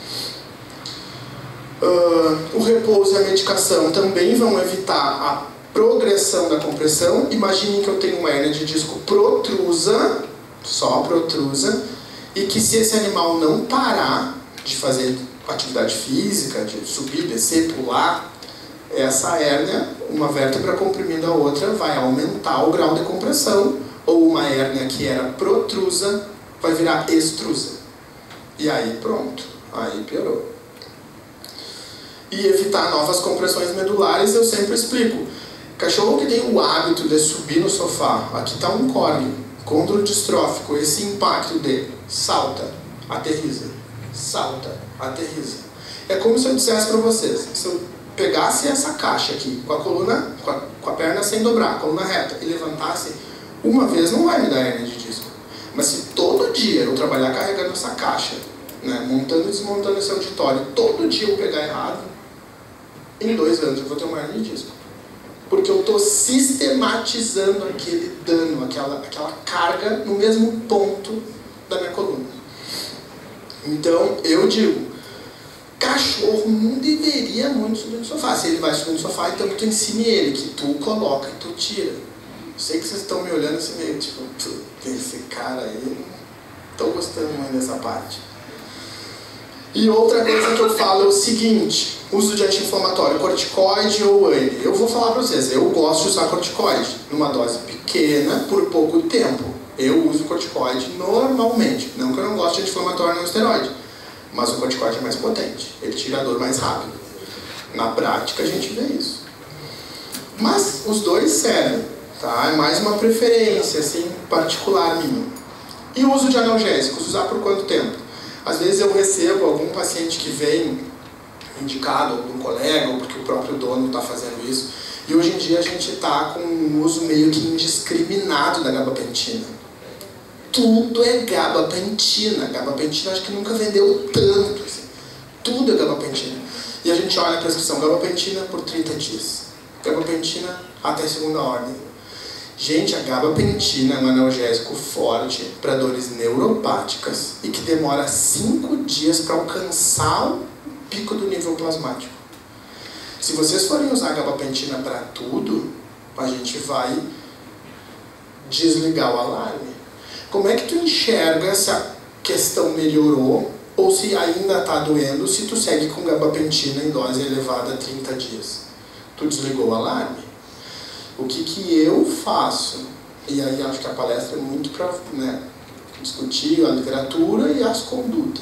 O repouso e a medicação também vão evitar a progressão da compressão. Imaginem que eu tenho uma hérnia de disco protrusa, só protrusa, e que se esse animal não parar de fazer atividade física, de subir, descer, pular, essa hérnia, uma vértebra comprimindo a outra, vai aumentar o grau de compressão, ou uma hérnia que era protrusa vai virar extrusa. E aí pronto, aí piorou. E evitar novas compressões medulares, eu sempre explico. Cachorro que tem o hábito de subir no sofá, aqui está um córneo, côndilo distrófico, esse impacto dele, salta, aterriza, salta, aterriza. É como se eu dissesse para vocês, se eu pegasse essa caixa aqui, com a coluna, com a perna sem dobrar, a coluna reta, e levantasse uma vez, não vai me dar hernia de disco. Mas se todo dia eu trabalhar carregando essa caixa, né, montando e desmontando esse auditório, todo dia eu pegar errado, em 2 anos eu vou ter uma hernia de disco. Porque eu estou sistematizando aquele dano, aquela carga no mesmo ponto da minha coluna. Então, eu digo, cachorro não deveria muito subir no sofá. Se ele vai subir no sofá, então tu ensine ele, que tu coloca e tu tira. Sei que vocês estão me olhando assim meio tipo, esse cara aí, não estou gostando muito dessa parte. E outra coisa que eu falo é o seguinte, uso de anti-inflamatório, corticoide ou ANE. Eu vou falar para vocês, eu gosto de usar corticoide, numa dose pequena, por pouco tempo. Eu uso corticoide normalmente. Não que eu não goste de anti-inflamatório nem esteroide, mas o corticoide é mais potente, ele tira a dor mais rápido. Na prática a gente vê isso. Mas os dois servem, tá? É mais uma preferência, assim, particular minha. E o uso de analgésicos, usar por quanto tempo? Às vezes eu recebo algum paciente que vem indicado, algum colega, ou porque o próprio dono está fazendo isso. E hoje em dia a gente está com um uso meio que indiscriminado da gabapentina. Tudo é gabapentina. Gabapentina acho que nunca vendeu tanto. Assim. Tudo é gabapentina. E a gente olha a prescrição, gabapentina por 30 dias. Gabapentina até segunda ordem. Gente, a gabapentina é um analgésico forte para dores neuropáticas e que demora 5 dias para alcançar o pico do nível plasmático. Se vocês forem usar a gabapentina para tudo, a gente vai desligar o alarme. Como é que tu enxerga se a questão melhorou ou se ainda está doendo se tu segue com gabapentina em dose elevada 30 dias? Tu desligou o alarme? O que eu faço? E aí acho que a palestra é muito para discutir a literatura e as condutas.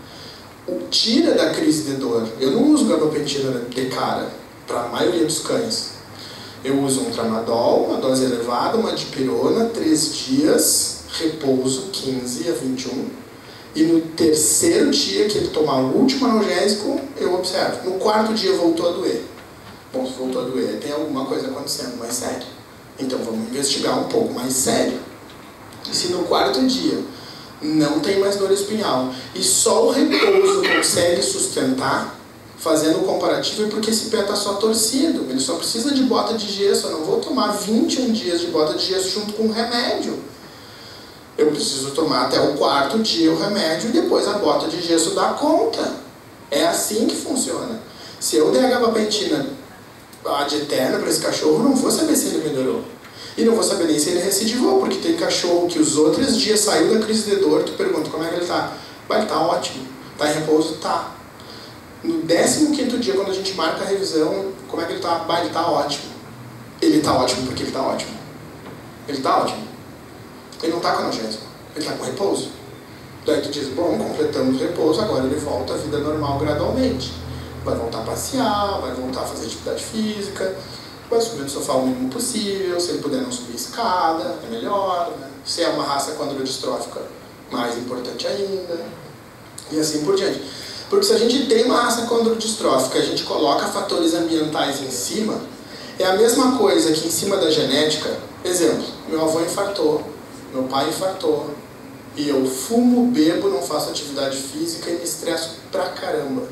Tira da crise de dor. Eu não uso gabapentina de cara para a maioria dos cães. Eu uso um tramadol, uma dose elevada, uma dipirona, 3 dias, repouso 15 a 21. E no 3º dia que ele tomar o último analgésico, eu observo. No 4º dia voltou a doer. Bom, se voltou a doer, tem alguma coisa acontecendo mais séria. Então vamos investigar um pouco mais sério. E se no 4º dia não tem mais dor espinhal e só o repouso consegue sustentar, fazendo o comparativo, é porque esse pé está só torcido. Ele só precisa de bota de gesso. Eu não vou tomar 21 dias de bota de gesso junto com o remédio. Eu preciso tomar até o 4º dia o remédio e depois a bota de gesso dá conta. É assim que funciona. Se eu der a gabapentina ad eterno para esse cachorro, eu não vou saber se ele melhorou. E não vou saber nem se ele recidivou, porque tem cachorro que os outros dias saiu da crise de dor, tu pergunta como é que ele tá. Ele tá ótimo. Tá em repouso? Tá. No 15º dia, quando a gente marca a revisão, como é que ele tá? Ele tá ótimo. Ele tá ótimo porque ele tá ótimo. Ele tá ótimo. Ele não tá com analgésico. Ele tá com repouso. Daí tu diz, bom, completamos o repouso, agora ele volta à vida normal gradualmente. Vai voltar a passear, vai voltar a fazer atividade física, vai subir no sofá o mínimo possível, se ele puder não subir escada, é melhor, né? Se é uma raça condrodistrófica, mais importante ainda, e assim por diante. Porque se a gente tem uma raça condrodistrófica e a gente coloca fatores ambientais em cima, é a mesma coisa que em cima da genética. Exemplo, meu avô infartou, meu pai infartou, e eu fumo, bebo, não faço atividade física e me estresso pra caramba.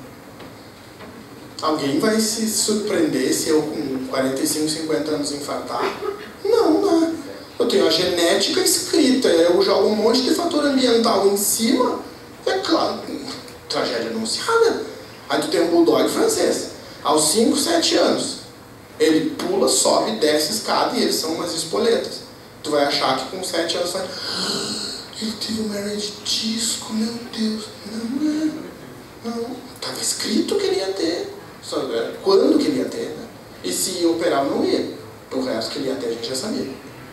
Alguém vai se surpreender se eu com 45, 50 anos infartar? Não, né? Eu tenho a genética escrita, eu jogo um monte de fator ambiental em cima, é claro, tragédia anunciada. Aí tu tem um bulldog francês, aos 5, 7 anos, ele pula, sobe, desce escada e eles são umas espoletas. Tu vai achar que com 7 anos vai... Ele teve uma hernia de disco, meu Deus. Não. Estava escrito que ele ia ter. Só quando que ele ia ter, né? E se ia operar ou não ia. O resto que ele ia ter a gente já sabia.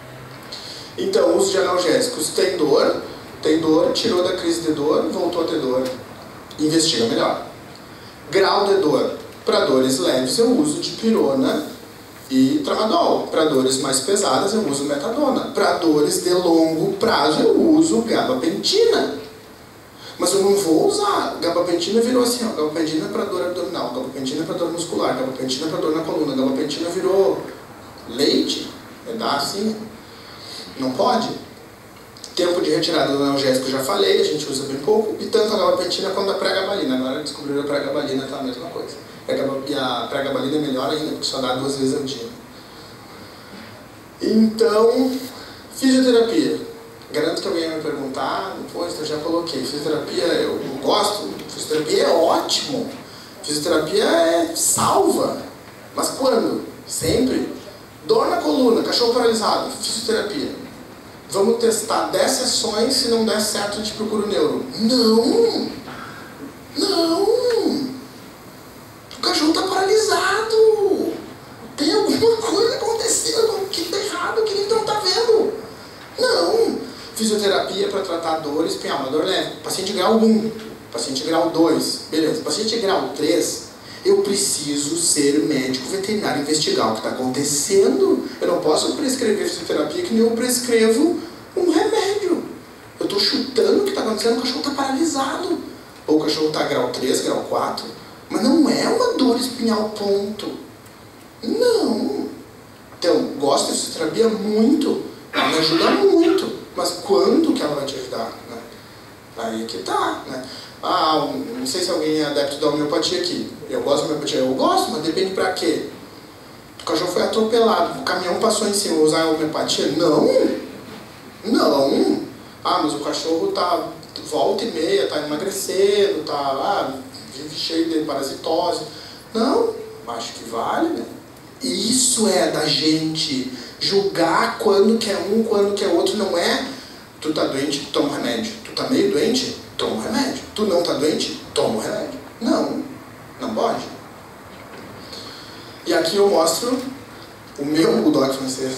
Então, uso de analgésicos. Tem dor, tirou da crise de dor, voltou a ter dor. Investiga melhor. Grau de dor. Para dores leves eu uso dipirona e tramadol. Para dores mais pesadas eu uso metadona. Para dores de longo prazo eu uso gabapentina. Mas eu não vou usar. Gabapentina virou assim, ó. Gabapentina para dor abdominal, gabapentina para dor muscular, gabapentina para dor na coluna, gabapentina virou leite. Dá assim. Não pode. Tempo de retirada do analgésico, já falei, a gente usa bem pouco. E tanto a gabapentina quanto a pré-gabalina. Agora descobriram a pré-gabalina, tá a mesma coisa. E a pré-gabalina é melhor ainda, porque só dá 2 vezes ao dia. Então, fisioterapia. Garanto que alguém ia me perguntar, depois eu já coloquei. Fisioterapia eu gosto, fisioterapia é ótimo. Fisioterapia é salva. Mas quando? Sempre. Dor na coluna, cachorro paralisado, fisioterapia. Vamos testar 10 sessões, se não der certo a gente procura o neuro. Não! Não! O cachorro está paralisado! Tem alguma coisa acontecendo que está errado, que ele não está vendo. Não! Fisioterapia para tratar dores, uma dor leve. Paciente grau 1, paciente grau 2, beleza. Paciente grau 3, eu preciso ser médico veterinário e investigar o que está acontecendo. Eu não posso prescrever fisioterapia que nem eu prescrevo um remédio. Eu estou chutando o que está acontecendo, o cachorro está paralisado. Ou o cachorro está grau 3, grau 4. Mas não é uma dor espinhal ponto. Não. Então, gosto de fisioterapia muito. Ela me ajuda muito. Mas quando que ela vai te ajudar? Né? Aí que tá, né? Não sei se alguém é adepto da homeopatia aqui. Eu gosto de homeopatia? Eu gosto, mas depende pra quê? O cachorro foi atropelado, o caminhão passou em cima, usar a homeopatia? Não! Não! Mas o cachorro tá volta e meia, tá emagrecendo, vive cheio de parasitose. Não, acho que vale, né? Isso é da gente julgar quando que é um, quando que é outro. Não é, tu tá doente, toma um remédio. Tu tá meio doente, toma um remédio. Tu não tá doente, toma um remédio. Não, não pode. E aqui eu mostro o meu bulldog francês,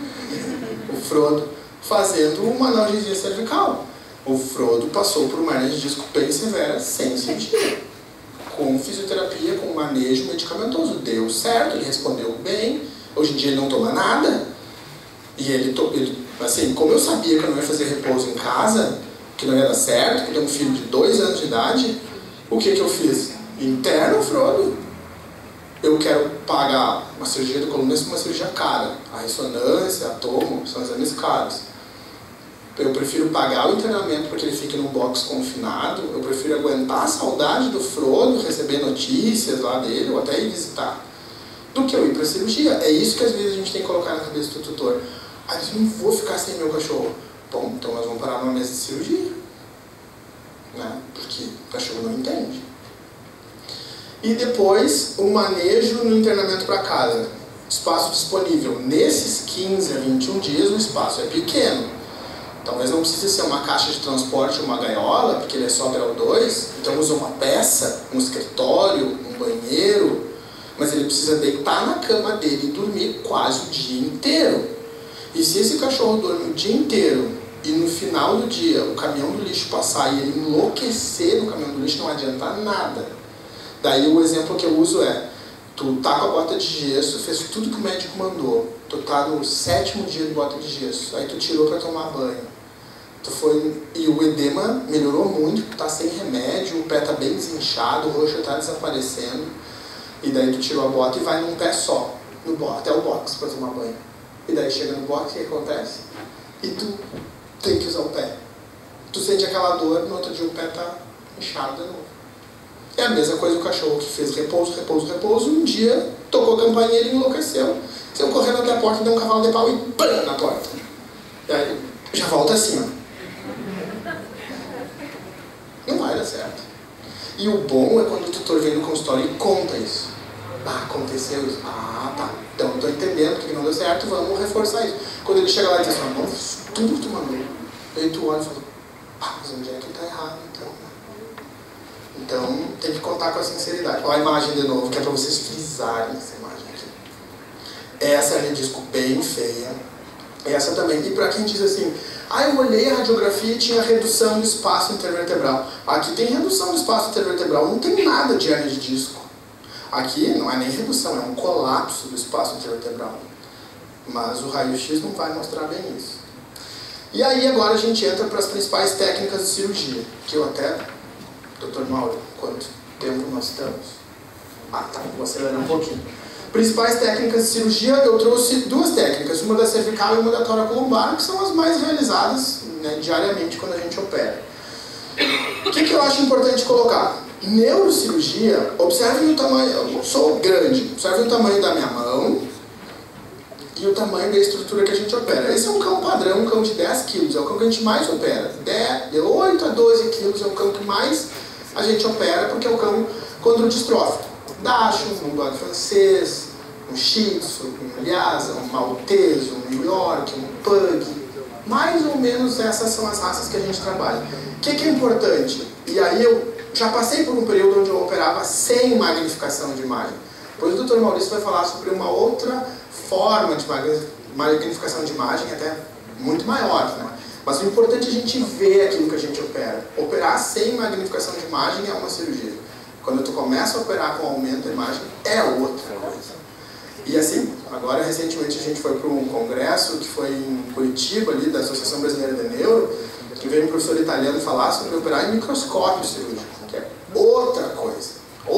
o Frodo, fazendo uma analgesia cervical. O Frodo passou por uma hernia de disco bem severa, sem sentir. Com fisioterapia, com manejo medicamentoso. Deu certo, ele respondeu bem. Hoje em dia ele não toma nada. E ele assim, como eu sabia que eu não ia fazer repouso em casa, que não ia dar certo, que ele é um filho de 2 anos de idade, o que eu fiz? Interno, Frodo. Eu quero pagar uma cirurgia do coluna, uma cirurgia cara. A ressonância, a tomo, são exames caros. Eu prefiro pagar o internamento para que ele fique num box confinado. Eu prefiro aguentar a saudade do Frodo, receber notícias lá dele, ou até ir visitar, do que eu ir para a cirurgia. É isso que às vezes a gente tem que colocar na cabeça do tutor. Eu não vou ficar sem meu cachorro. Bom, então nós vamos parar numa mesa de cirurgia. Né? Porque o cachorro não entende. E depois, o manejo no internamento para casa. Espaço disponível. Nesses 15 a 21 dias, o espaço é pequeno. Talvez não precise ser uma caixa de transporte ou uma gaiola, porque ele é só grau 2. Então usa uma peça, um escritório, um banheiro. Mas ele precisa deitar na cama dele e dormir quase o dia inteiro. E se esse cachorro dorme o dia inteiro e no final do dia o caminhão do lixo passar e ele enlouquecer no caminhão do lixo, não adianta nada. Daí o exemplo que eu uso é, tu tá com a bota de gesso, fez tudo que o médico mandou. Tu tá no 7º dia de bota de gesso, aí tu tirou para tomar banho. E o edema melhorou muito, tu tá sem remédio, o pé tá bem desinchado, o roxo tá desaparecendo. E daí tu tirou a bota e vai num pé só, até o box para tomar banho. E daí chega no box, o que acontece? E tu tem que usar o pé. Tu sente aquela dor, no outro dia o pé tá inchado de novo. É a mesma coisa o cachorro que fez repouso, um dia tocou a campainha e ele enlouqueceu. Saiu correndo até a porta, deu um cavalo de pau e pam, na porta. E aí já volta assim, ó. Não vai dar certo. E o bom é quando o tutor vem no consultório e conta isso. Aconteceu isso. Tá. Então eu tô entendendo que não deu certo, vamos reforçar isso. Quando ele chega lá e diz assim, não, fiz tudo que tu mandou. Aí tu olha e fala, mas onde é que tá errado então? Então tem que contar com a sinceridade. Olha a imagem de novo, que é para vocês frisarem essa imagem aqui. Essa é a disco bem feia. Essa também. E para quem diz assim, eu olhei a radiografia e tinha redução do espaço intervertebral. Aqui tem redução do espaço intervertebral, não tem nada de hernia de disco. Aqui não é nem redução, é um colapso do espaço intervertebral. Mas o raio-x não vai mostrar bem isso. E aí agora a gente entra para as principais técnicas de cirurgia, que eu até Dr. Mauro, quanto tempo nós estamos? Ah, tá, vou acelerar um pouquinho. Principais técnicas de cirurgia, eu trouxe duas técnicas, uma da cervical e uma da toracolombar, que são as mais realizadas, né, diariamente quando a gente opera. O que eu acho importante colocar? Neurocirurgia, observem o tamanho, eu não sou grande, observem o tamanho da minha mão e o tamanho da estrutura que a gente opera. Esse é um cão padrão, um cão de 10 quilos, é o cão que a gente mais opera. De 8 a 12 quilos é o cão que mais a gente opera, porque é o cão condrodistrófico. Dachshund, um Bulldog francês, um Shih Tzu, um Lhasa, um Maltese, um New York, um Pug. Mais ou menos essas são as raças que a gente trabalha. O que é importante? E aí eu já passei por um período onde eu operava sem magnificação de imagem. Depois o Dr. Maurício vai falar sobre uma outra forma de magnificação de imagem, até muito maior, né? Mas o importante é a gente ver aquilo que a gente opera. Operar sem magnificação de imagem é uma cirurgia. Quando tu começa a operar com aumento da imagem, é outra coisa. E assim, agora recentemente a gente foi para um congresso que foi em Curitiba, ali, da Associação Brasileira de Neuro, que veio um professor italiano falar sobre operar em microscópio cirúrgico, que é outra coisa,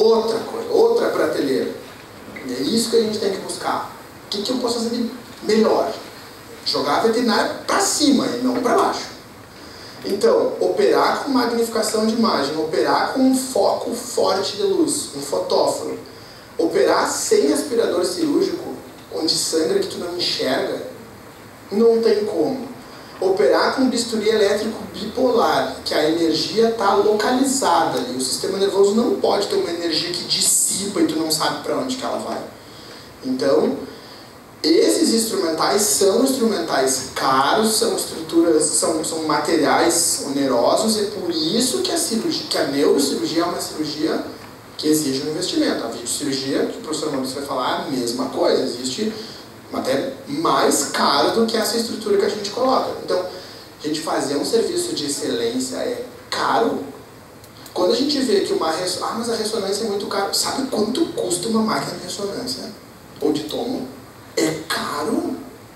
outra prateleira. E é isso que a gente tem que buscar. O que eu posso fazer de melhor? Jogar a veterinária para cima e não para baixo. Então, operar com magnificação de imagem, operar com um foco forte de luz, um fotóforo, operar sem aspirador cirúrgico, onde sangra que tu não enxerga, não tem como. Operar com bisturi elétrico bipolar, que a energia está localizada ali. O sistema nervoso não pode ter uma energia que dissipa e tu não sabe para onde que ela vai. Então, esses instrumentais são instrumentais caros, são estruturas, são materiais onerosos, é por isso que a neurocirurgia é uma cirurgia que exige um investimento. A videocirurgia, que o professor Maurício vai falar, é a mesma coisa, existe até mais caro do que essa estrutura que a gente coloca. Então, a gente fazer um serviço de excelência é caro. Quando a gente vê que mas a ressonância é muito cara, sabe quanto custa uma máquina de ressonância? Ou de tomo? É caro.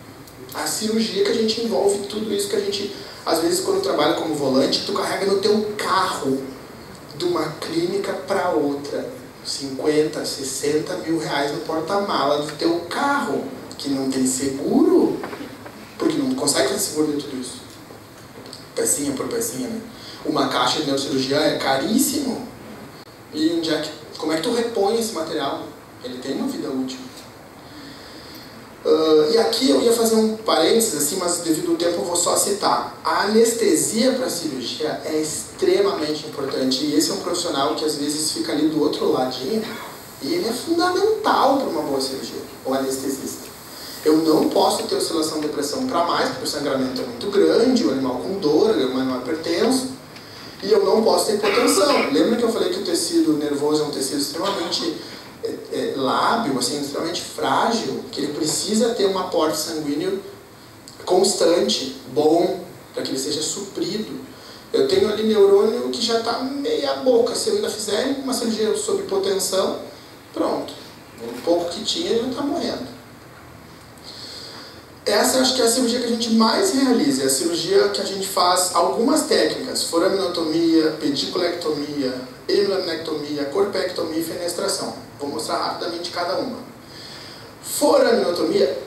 A cirurgia que a gente envolve, tudo isso que a gente, às vezes quando trabalha como volante, tu carrega no teu carro de uma clínica para outra, 50, 60 mil reais no porta-mala do teu carro, que não tem seguro, porque não consegue fazer seguro de tudo isso. Pecinha por pecinha, né? Uma caixa de neurocirurgia é caríssimo. E como é que tu repõe esse material? Ele tem uma vida útil. E aqui eu ia fazer um parênteses, assim, mas devido ao tempo eu vou só citar. A anestesia para a cirurgia é extremamente importante. E esse é um profissional que às vezes fica ali do outro ladinho. E ele é fundamental para uma boa cirurgia, o anestesista. Eu não posso ter oscilação de pressão para mais, porque o sangramento é muito grande, o animal com dor, o animal hipertenso. E eu não posso ter hipotensão. Lembra que eu falei que o tecido nervoso é um tecido extremamente lábil, assim, extremamente frágil, que ele precisa ter um aporte sanguíneo constante, bom, para que ele seja suprido. Eu tenho ali neurônio que já está meia boca. Se eu ainda fizer uma cirurgia sob hipotensão, pronto. O pouco que tinha já está morrendo. Essa acho que é a cirurgia que a gente mais realiza, é a cirurgia que a gente faz algumas técnicas, foraminotomia, pediculectomia, hemilaminectomia, corpectomia e fenestração. Vou mostrar rapidamente cada uma. Foraminotomia,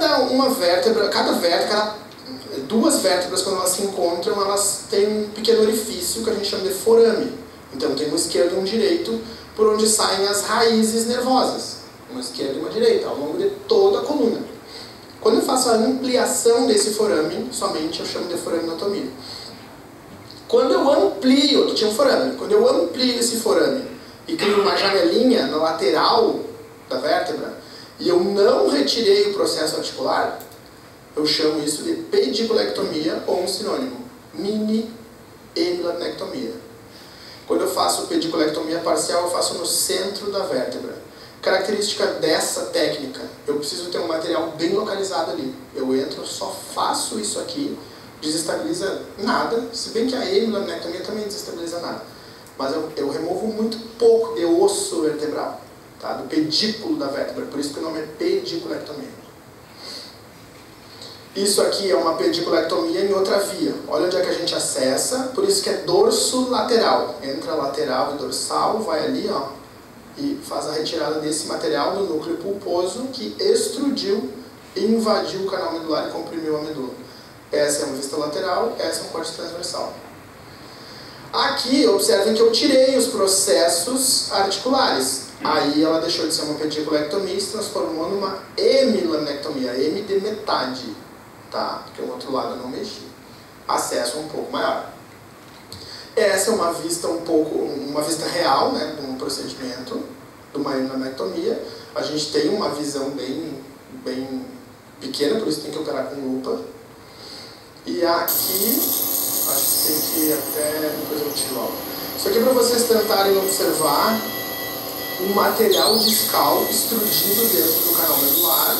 duas vértebras, quando elas se encontram, elas têm um pequeno orifício que a gente chama de forame. Então tem um esquerdo e um direito, por onde saem as raízes nervosas. Uma esquerda e uma direita, ao longo de toda a coluna. Quando eu faço a ampliação desse forame, somente eu chamo de foraminotomia. Quando eu amplio, aqui tinha um forame, quando eu amplio esse forame e crio uma janelinha na lateral da vértebra, e eu não retirei o processo articular, eu chamo isso de pediculectomia ou um sinônimo, mini hemilaminectomia. Quando eu faço pediculectomia parcial, eu faço no centro da vértebra. Característica dessa técnica, eu preciso ter um material bem localizado ali. Eu entro, só faço isso aqui, desestabiliza nada, se bem que a hemilaminectomia também desestabiliza nada. Mas eu removo muito pouco de osso vertebral, tá? Do pedículo da vértebra, por isso que o nome é pediculectomia. Isso aqui é uma pediculectomia em outra via. Olha onde é que a gente acessa, por isso que é dorso lateral. Entra lateral e dorsal, vai ali, ó, e faz a retirada desse material do núcleo pulposo que extrudiu, invadiu o canal medular e comprimiu a medula. Essa é uma vista lateral, essa é um corte transversal. Aqui, observem que eu tirei os processos articulares. Aí ela deixou de ser uma pediculectomia e se transformou numa hemilaminectomia, M de metade, tá? Porque o outro lado eu não mexi. Acesso um pouco maior. Essa é uma vista uma vista real, né, de um procedimento, de uma hemilaminectomia. A gente tem uma visão bem pequena, por isso tem que operar com lupa. E aqui, acho que tem que ir até, depois eu tiro logo. Isso aqui é para vocês tentarem observar um material discal extrudido dentro do canal medular,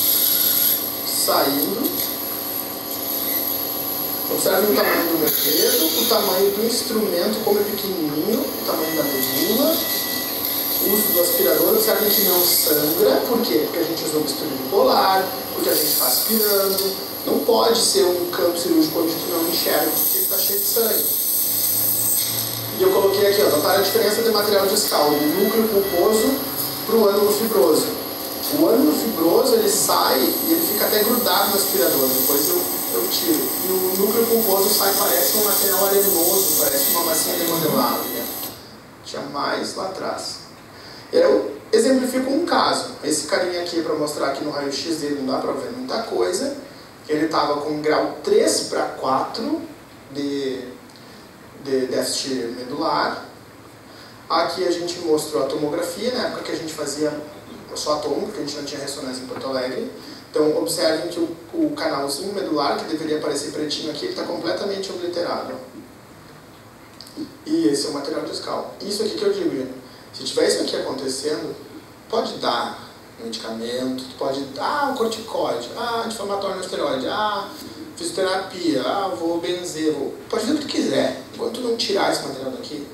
saindo. Observem o tamanho do meu dedo, o tamanho do instrumento, como é pequenininho, o tamanho da medula, o uso do aspirador. Observem que não sangra, por quê? Porque a gente usou bisturi bipolar, porque a gente está aspirando. Não pode ser um campo cirúrgico onde tu não enxerga, porque ele está cheio de sangue. E eu coloquei aqui, ó, notar a diferença de material discal, do núcleo pulposo para o ânulo fibroso. O ânulo fibroso, ele sai e ele fica até grudado no aspirador, depois eu tiro. E o núcleo pulposo sai, parece um material arenoso, parece uma massinha demodelada, né? Tinha mais lá atrás. Eu exemplifico um caso. Esse carinha aqui, para mostrar aqui no raio-x dele, não dá para ver muita coisa. Ele estava com grau 3 para 4 de déficit medular. Aqui a gente mostrou a tomografia, na época que a gente fazia só a tomo, porque a gente não tinha ressonância em Porto Alegre. Então observem que o canalzinho medular, que deveria aparecer pretinho aqui, ele está completamente obliterado. E esse é o material discal. Isso aqui que eu digo, gente, se tiver isso aqui acontecendo, pode dar medicamento, pode dar um corticoide, anti-inflamatório no esteroide, fisioterapia, vou benzer, pode fazer o que tu quiser. Enquanto tu não tirar esse material daqui,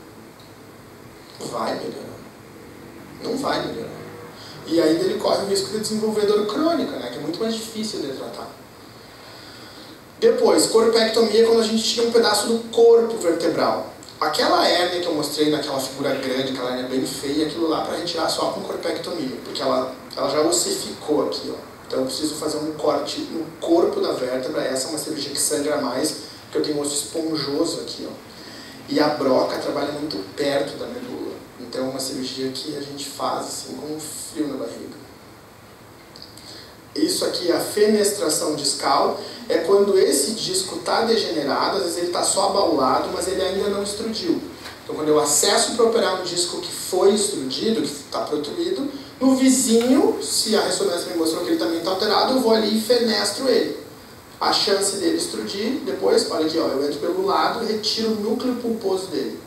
vai melhorar. Não vai melhorar. E ainda ele corre o risco de desenvolver dor crônica, né, que é muito mais difícil de tratar. Depois, corpectomia, quando a gente tira um pedaço do corpo vertebral. Aquela hérnia que eu mostrei naquela figura grande, aquela hérnia bem feia, aquilo lá para retirar só com corpectomia, porque ela já ossificou aqui, ó. Então eu preciso fazer um corte no corpo da vértebra. Essa é uma cirurgia que sangra mais, porque eu tenho um osso esponjoso aqui, ó. E a broca trabalha muito perto da medula. Então é uma cirurgia que a gente faz assim com um frio na barriga. Isso aqui é a fenestração discal, é quando esse disco está degenerado, às vezes ele está só abaulado, mas ele ainda não extrudiu. Então quando eu acesso para operar um disco que foi extrudido, que está protruído, no vizinho, se a ressonância me mostrou que ele também está alterado, eu vou ali e fenestro ele. A chance dele extrudir, depois, olha aqui, ó, eu entro pelo lado e retiro o núcleo pulposo dele.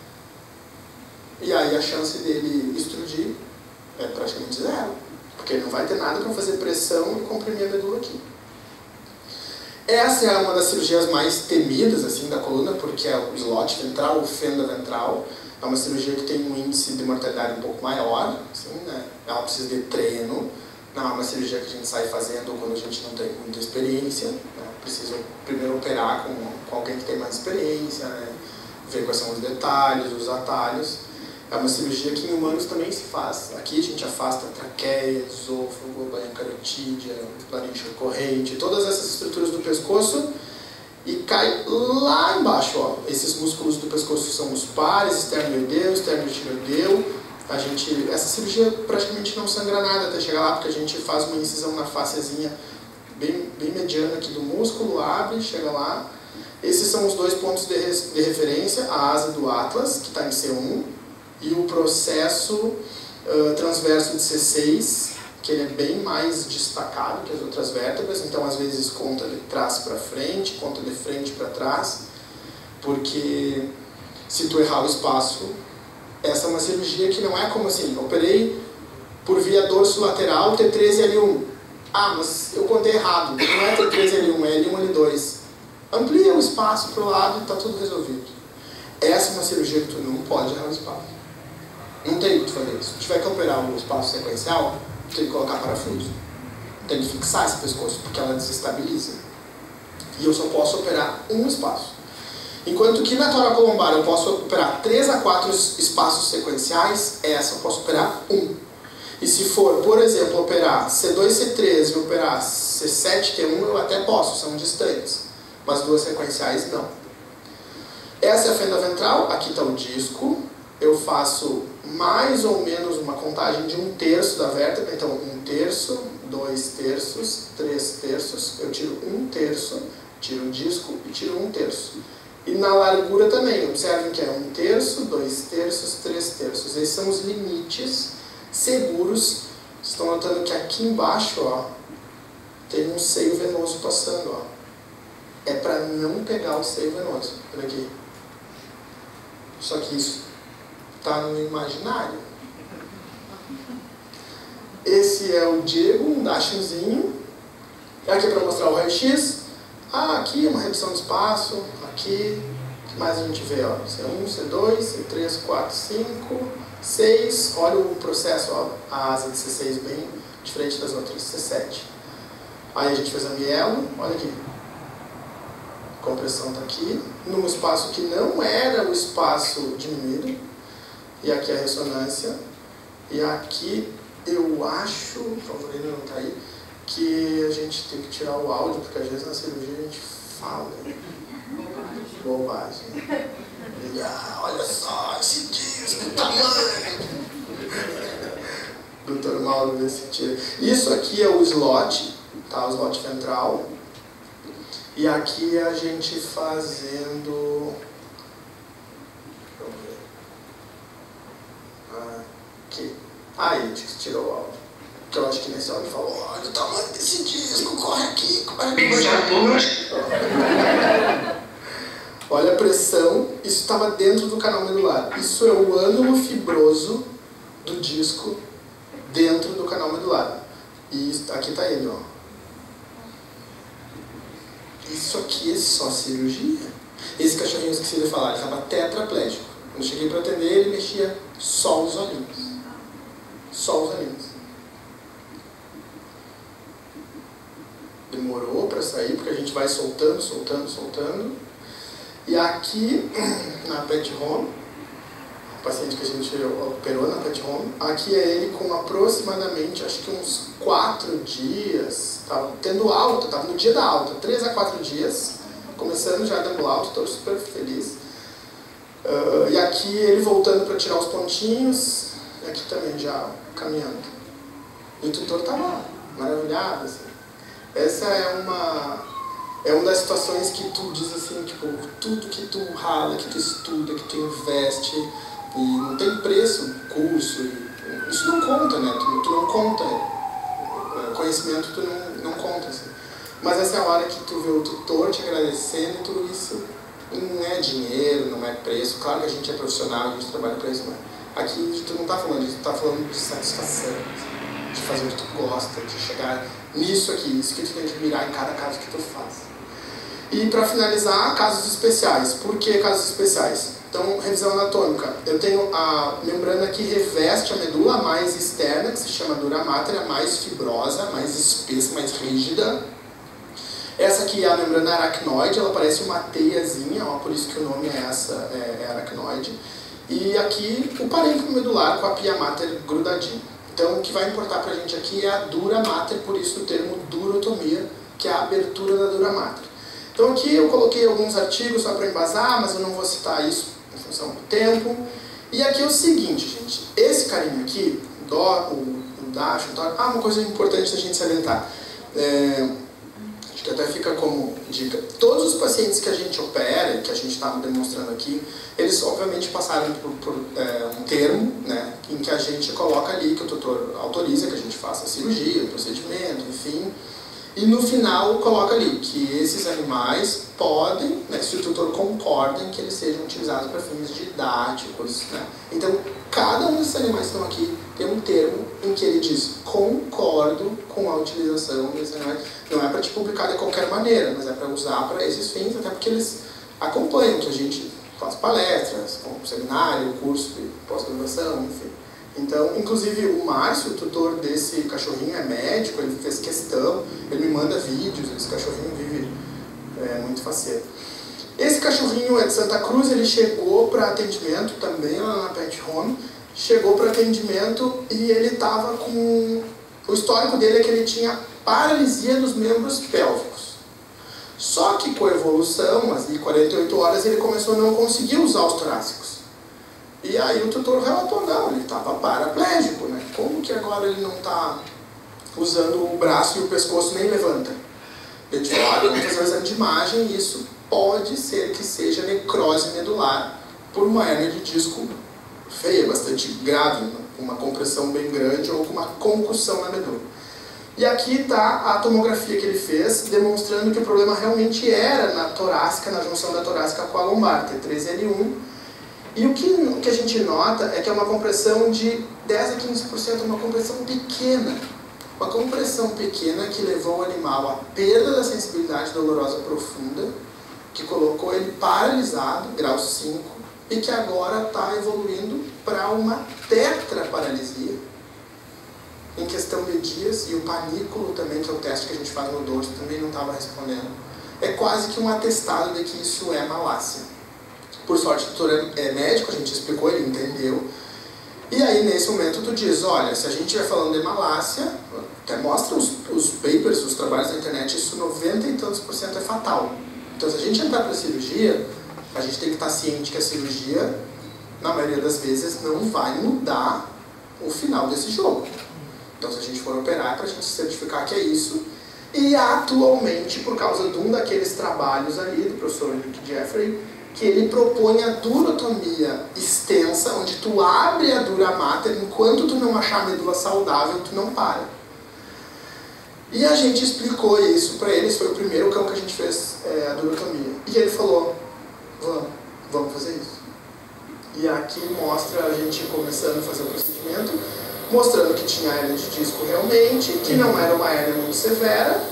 E aí a chance dele extrudir é praticamente zero. Porque ele não vai ter nada para fazer pressão e comprimir a medula aqui. Essa é uma das cirurgias mais temidas assim, da coluna, porque é o slot ventral, o fenda ventral. É uma cirurgia que tem um índice de mortalidade um pouco maior. Assim, né? Ela precisa de treino. Não é uma cirurgia que a gente sai fazendo quando a gente não tem muita experiência. Né? Precisa primeiro operar com alguém que tem mais experiência, né? Ver quais são os detalhes, os atalhos. É uma cirurgia que em humanos também se faz. Aqui a gente afasta a traqueia, esôfago, bainha carotídea, laringe recorrente, todas essas estruturas do pescoço e cai lá embaixo. Ó. Esses músculos do pescoço são os pares, esternioideu, esterniotiroideu. Essa cirurgia praticamente não sangra nada até chegar lá, porque a gente faz uma incisão na facezinha bem mediana aqui do músculo, abre, chega lá. Esses são os dois pontos de referência, a asa do Atlas, que está em C1, e o processo transverso de C6, que ele é bem mais destacado que as outras vértebras, então às vezes conta de trás para frente, conta de frente para trás, porque se tu errar o espaço, essa é uma cirurgia que não é como assim, operei por via dorso lateral T13L1. Mas eu contei errado, não é T13L1, é L1, L2. Amplia o espaço para o lado e está tudo resolvido. Essa é uma cirurgia que tu não pode errar o espaço. Não tem o que tu fazer. Se tu tiver que operar o espaço sequencial, tu tem que colocar parafuso. tem que fixar esse pescoço, porque ela desestabiliza. E eu só posso operar um espaço. Enquanto que na toracolombar eu posso operar 3 a 4 espaços sequenciais, essa eu posso operar um. E se for, por exemplo, operar C2, C3 e operar C7, T1, eu até posso, são distantes. Mas 2 sequenciais não. Essa é a fenda ventral, aqui está o disco. Eu faço mais ou menos uma contagem de 1/3 da vértebra. Então 1/3, 2/3, 3/3. Eu tiro 1/3, tiro o disco e tiro 1/3. E na largura também, observem que é 1/3, 2/3, 3/3. Esses são os limites seguros. Estão notando que aqui embaixo, ó, tem um seio venoso passando, ó. É para não pegar o seio venoso. Olha aqui. Só que isso está no imaginário. Esse é o Diego, um dashingzinho. Aqui é para mostrar o raio-x. Aqui uma redução de espaço. Aqui, o que mais a gente vê? Ó? C1, C2, C3, 4, 5, 6. Olha o processo, ó, a asa de C6 bem diferente das outras, C7. Aí a gente fez a mielo, olha aqui. A compressão está aqui, num espaço que não era o espaço diminuído. E aqui a ressonância. E aqui eu acho, por favor, ele não está aí, que a gente tem que tirar o áudio, porque às vezes na cirurgia a gente fala. Bobagem. E, olha só, esse disco, o tamanho. Dr. Mauro vê se tira. Isso aqui é o slot, tá? O slot ventral. E aqui a gente fazendo... Vamos ver. Aqui. Aí a gente tirou o áudio. Que eu acho que nesse áudio falou, olha o tamanho desse disco, corre aqui, olha a pressão, isso estava dentro do canal medular. Isso é o ânulo fibroso do disco dentro do canal medular. E aqui está ele, ó. Isso aqui é só cirurgia. Esse cachorrinho, eu esqueci de falar, ele estava tetraplégico. Quando eu cheguei para atender, ele mexia só os olhinhos. Só os olhinhos. Demorou para sair, porque a gente vai soltando, soltando, soltando. E aqui, na pet home, o paciente que a gente operou na pet home, aqui é ele com aproximadamente, acho que uns 4 dias, estava tendo alta, estava no dia da alta, 3 a 4 dias, começando já dando alta, estou super feliz. E aqui ele voltando para tirar os pontinhos, e aqui também já caminhando. E o tutor estava maravilhado, assim. Essa é uma das situações que tu diz assim, tipo, tudo que tu rala, que tu estuda, que tu investe, e não tem preço, curso, isso não conta, né? Tu não conta, conhecimento tu não conta, assim. Mas essa é a hora que tu vê o tutor te agradecendo e tudo isso não é dinheiro, não é preço. Claro que a gente é profissional, a gente trabalha para isso, mas aqui tu não tá falando disso, tu tá falando de satisfação, de fazer o que tu gosta, de chegar nisso aqui, isso que tu tem que mirar em cada caso que tu faz. E para finalizar, casos especiais. Por que casos especiais? Então, revisão anatômica. Eu tenho a membrana que reveste a medula mais externa, que se chama dura mater, mais fibrosa, mais espessa, mais rígida. Essa aqui é a membrana aracnoide, ela parece uma teiazinha, ó, por isso que o nome é aracnoide. E aqui o parênquimo medular com a pia mater grudadinho. Então, o que vai importar pra gente aqui é a dura mater, por isso o termo durotomia, que é a abertura da dura mater. Então aqui eu coloquei alguns artigos só para embasar, mas eu não vou citar isso em função do tempo. E aqui é o seguinte, gente, esse carinha aqui, o Dash, uma coisa importante da gente salientar, acho que até fica como dica, todos os pacientes que a gente opera, que a gente estava demonstrando aqui, eles obviamente passaram por um termo, né, em que a gente coloca ali, que o tutor autoriza que a gente faça a cirurgia, o procedimento, enfim. E no final coloca ali que esses animais podem, né, se o tutor concorda em que eles sejam utilizados para fins didáticos. Né? Então, cada um desses animais que estão aqui tem um termo em que ele diz concordo com a utilização desses animais. Não é para te publicar de qualquer maneira, mas é para usar para esses fins, até porque eles acompanham, que a gente faz palestras, seminário, curso de pós-graduação, enfim. Então, inclusive o Márcio, o tutor desse cachorrinho, é médico, ele fez questão, ele me manda vídeos, esse cachorrinho vive muito faceiro. Esse cachorrinho é de Santa Cruz, ele chegou para atendimento também lá na Pet Home, chegou para atendimento e ele estava com... O histórico dele é que ele tinha paralisia dos membros pélvicos. Só que com a evolução, às 48 horas, ele começou a não conseguir usar os torácicos. E aí o tutor relatou, não, ele estava paraplégico, né? Como que agora ele não está usando o braço e o pescoço nem levanta? Ele disse, olha, vamos fazer um exame de imagem e isso pode ser que seja necrose medular por uma hérnia de disco feia, bastante grave, com uma compressão bem grande ou com uma concussão na medula. E aqui está a tomografia que ele fez, demonstrando que o problema realmente era na torácica, na junção da torácica com a lombar, T3L1. E o que a gente nota é que é uma compressão de 10 a 15%, uma compressão pequena. Uma compressão pequena que levou o animal à perda da sensibilidade dolorosa profunda, que colocou ele paralisado, grau 5, e que agora está evoluindo para uma tetraparalisia, em questão de dias, e o panículo também, que é o teste que a gente faz no dorso, também não estava respondendo. É quase que um atestado de que isso é malácia. Por sorte, o tutor é médico, a gente explicou, ele entendeu. E aí, nesse momento, tu diz, olha, se a gente estiver falando de malácia, até mostra os papers, os trabalhos da internet, isso 90 e tantos % é fatal. Então, se a gente entrar para a cirurgia, a gente tem que estar ciente que a cirurgia, na maioria das vezes, não vai mudar o final desse jogo. Então, se a gente for operar, é para a gente certificar que é isso. E, atualmente, por causa de um daqueles trabalhos ali, do professor Rick Jeffrey, que ele propõe a durotomia extensa, onde tu abre a dura mater, enquanto tu não achar a medula saudável, tu não para. E a gente explicou isso para eles, foi o primeiro cão que a gente fez a durotomia. E ele falou, vamos fazer isso. E aqui mostra a gente começando a fazer o procedimento, mostrando que tinha hérnia de disco realmente, que não era uma hérnia muito severa.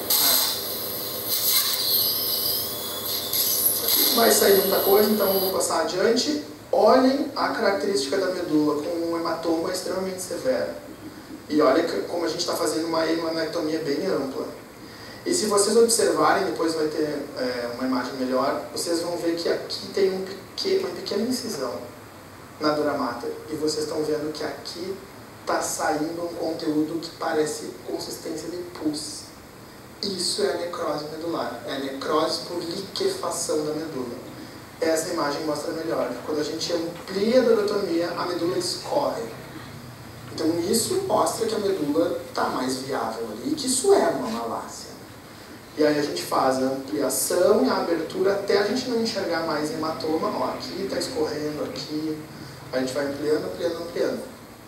Vai sair muita coisa, então eu vou passar adiante. Olhem a característica da medula, com um hematoma extremamente severo. E olha como a gente está fazendo uma hemanectomia bem ampla. E se vocês observarem, depois vai ter uma imagem melhor, vocês vão ver que aqui tem uma pequena incisão na dura mater. E vocês estão vendo que aqui está saindo um conteúdo que parece consistência de pus. Isso é a necrose medular, é a necrose por liquefação da medula. Essa imagem mostra melhor. Quando a gente amplia a durotomia, a medula escorre. Então isso mostra que a medula está mais viável ali, e que isso é uma malácia. E aí a gente faz a ampliação e a abertura até a gente não enxergar mais hematoma. Ó, aqui está escorrendo, aqui. A gente vai ampliando.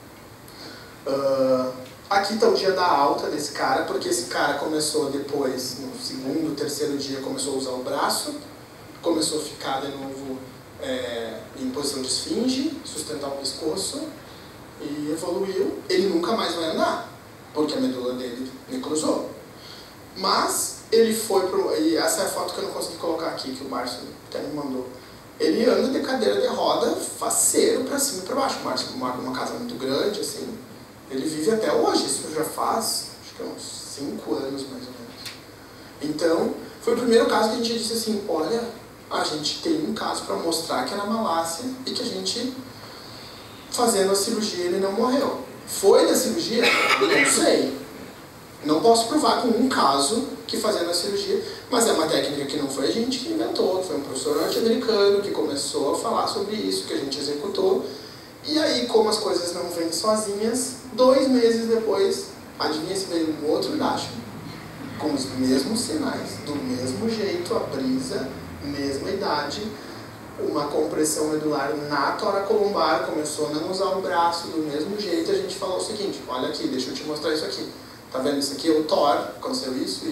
Aqui está o dia da alta desse cara, porque esse cara começou depois, no segundo, terceiro dia, começou a usar o braço, começou a ficar de novo em posição de esfinge, sustentar o pescoço, e evoluiu. Ele nunca mais vai andar, porque a medula dele necrosou. Mas ele foi pro... E essa é a foto que eu não consegui colocar aqui, que o Márcio até me mandou. Ele anda de cadeira de roda, faceiro, pra cima e pra baixo. O Márcio mora numa casa muito grande, assim. Ele vive até hoje, isso já faz, acho que uns 5 anos mais ou menos. Então, foi o primeiro caso que a gente disse assim, olha, a gente tem um caso para mostrar que era malácia e que a gente, fazendo a cirurgia, ele não morreu. Foi da cirurgia? Não sei. Não posso provar com um caso que fazendo a cirurgia, mas é uma técnica que não foi a gente que inventou, foi um professor norte-americano que começou a falar sobre isso, que a gente executou. E aí, como as coisas não vêm sozinhas, 2 meses depois, adivinha se veio um outro Dacho, com os mesmos sinais, do mesmo jeito, a brisa, mesma idade, uma compressão medular na toracolumbar, começou a não usar o braço do mesmo jeito. A gente falou o seguinte, olha aqui, deixa eu te mostrar isso aqui. Tá vendo isso aqui? É o Thor, aconteceu isso.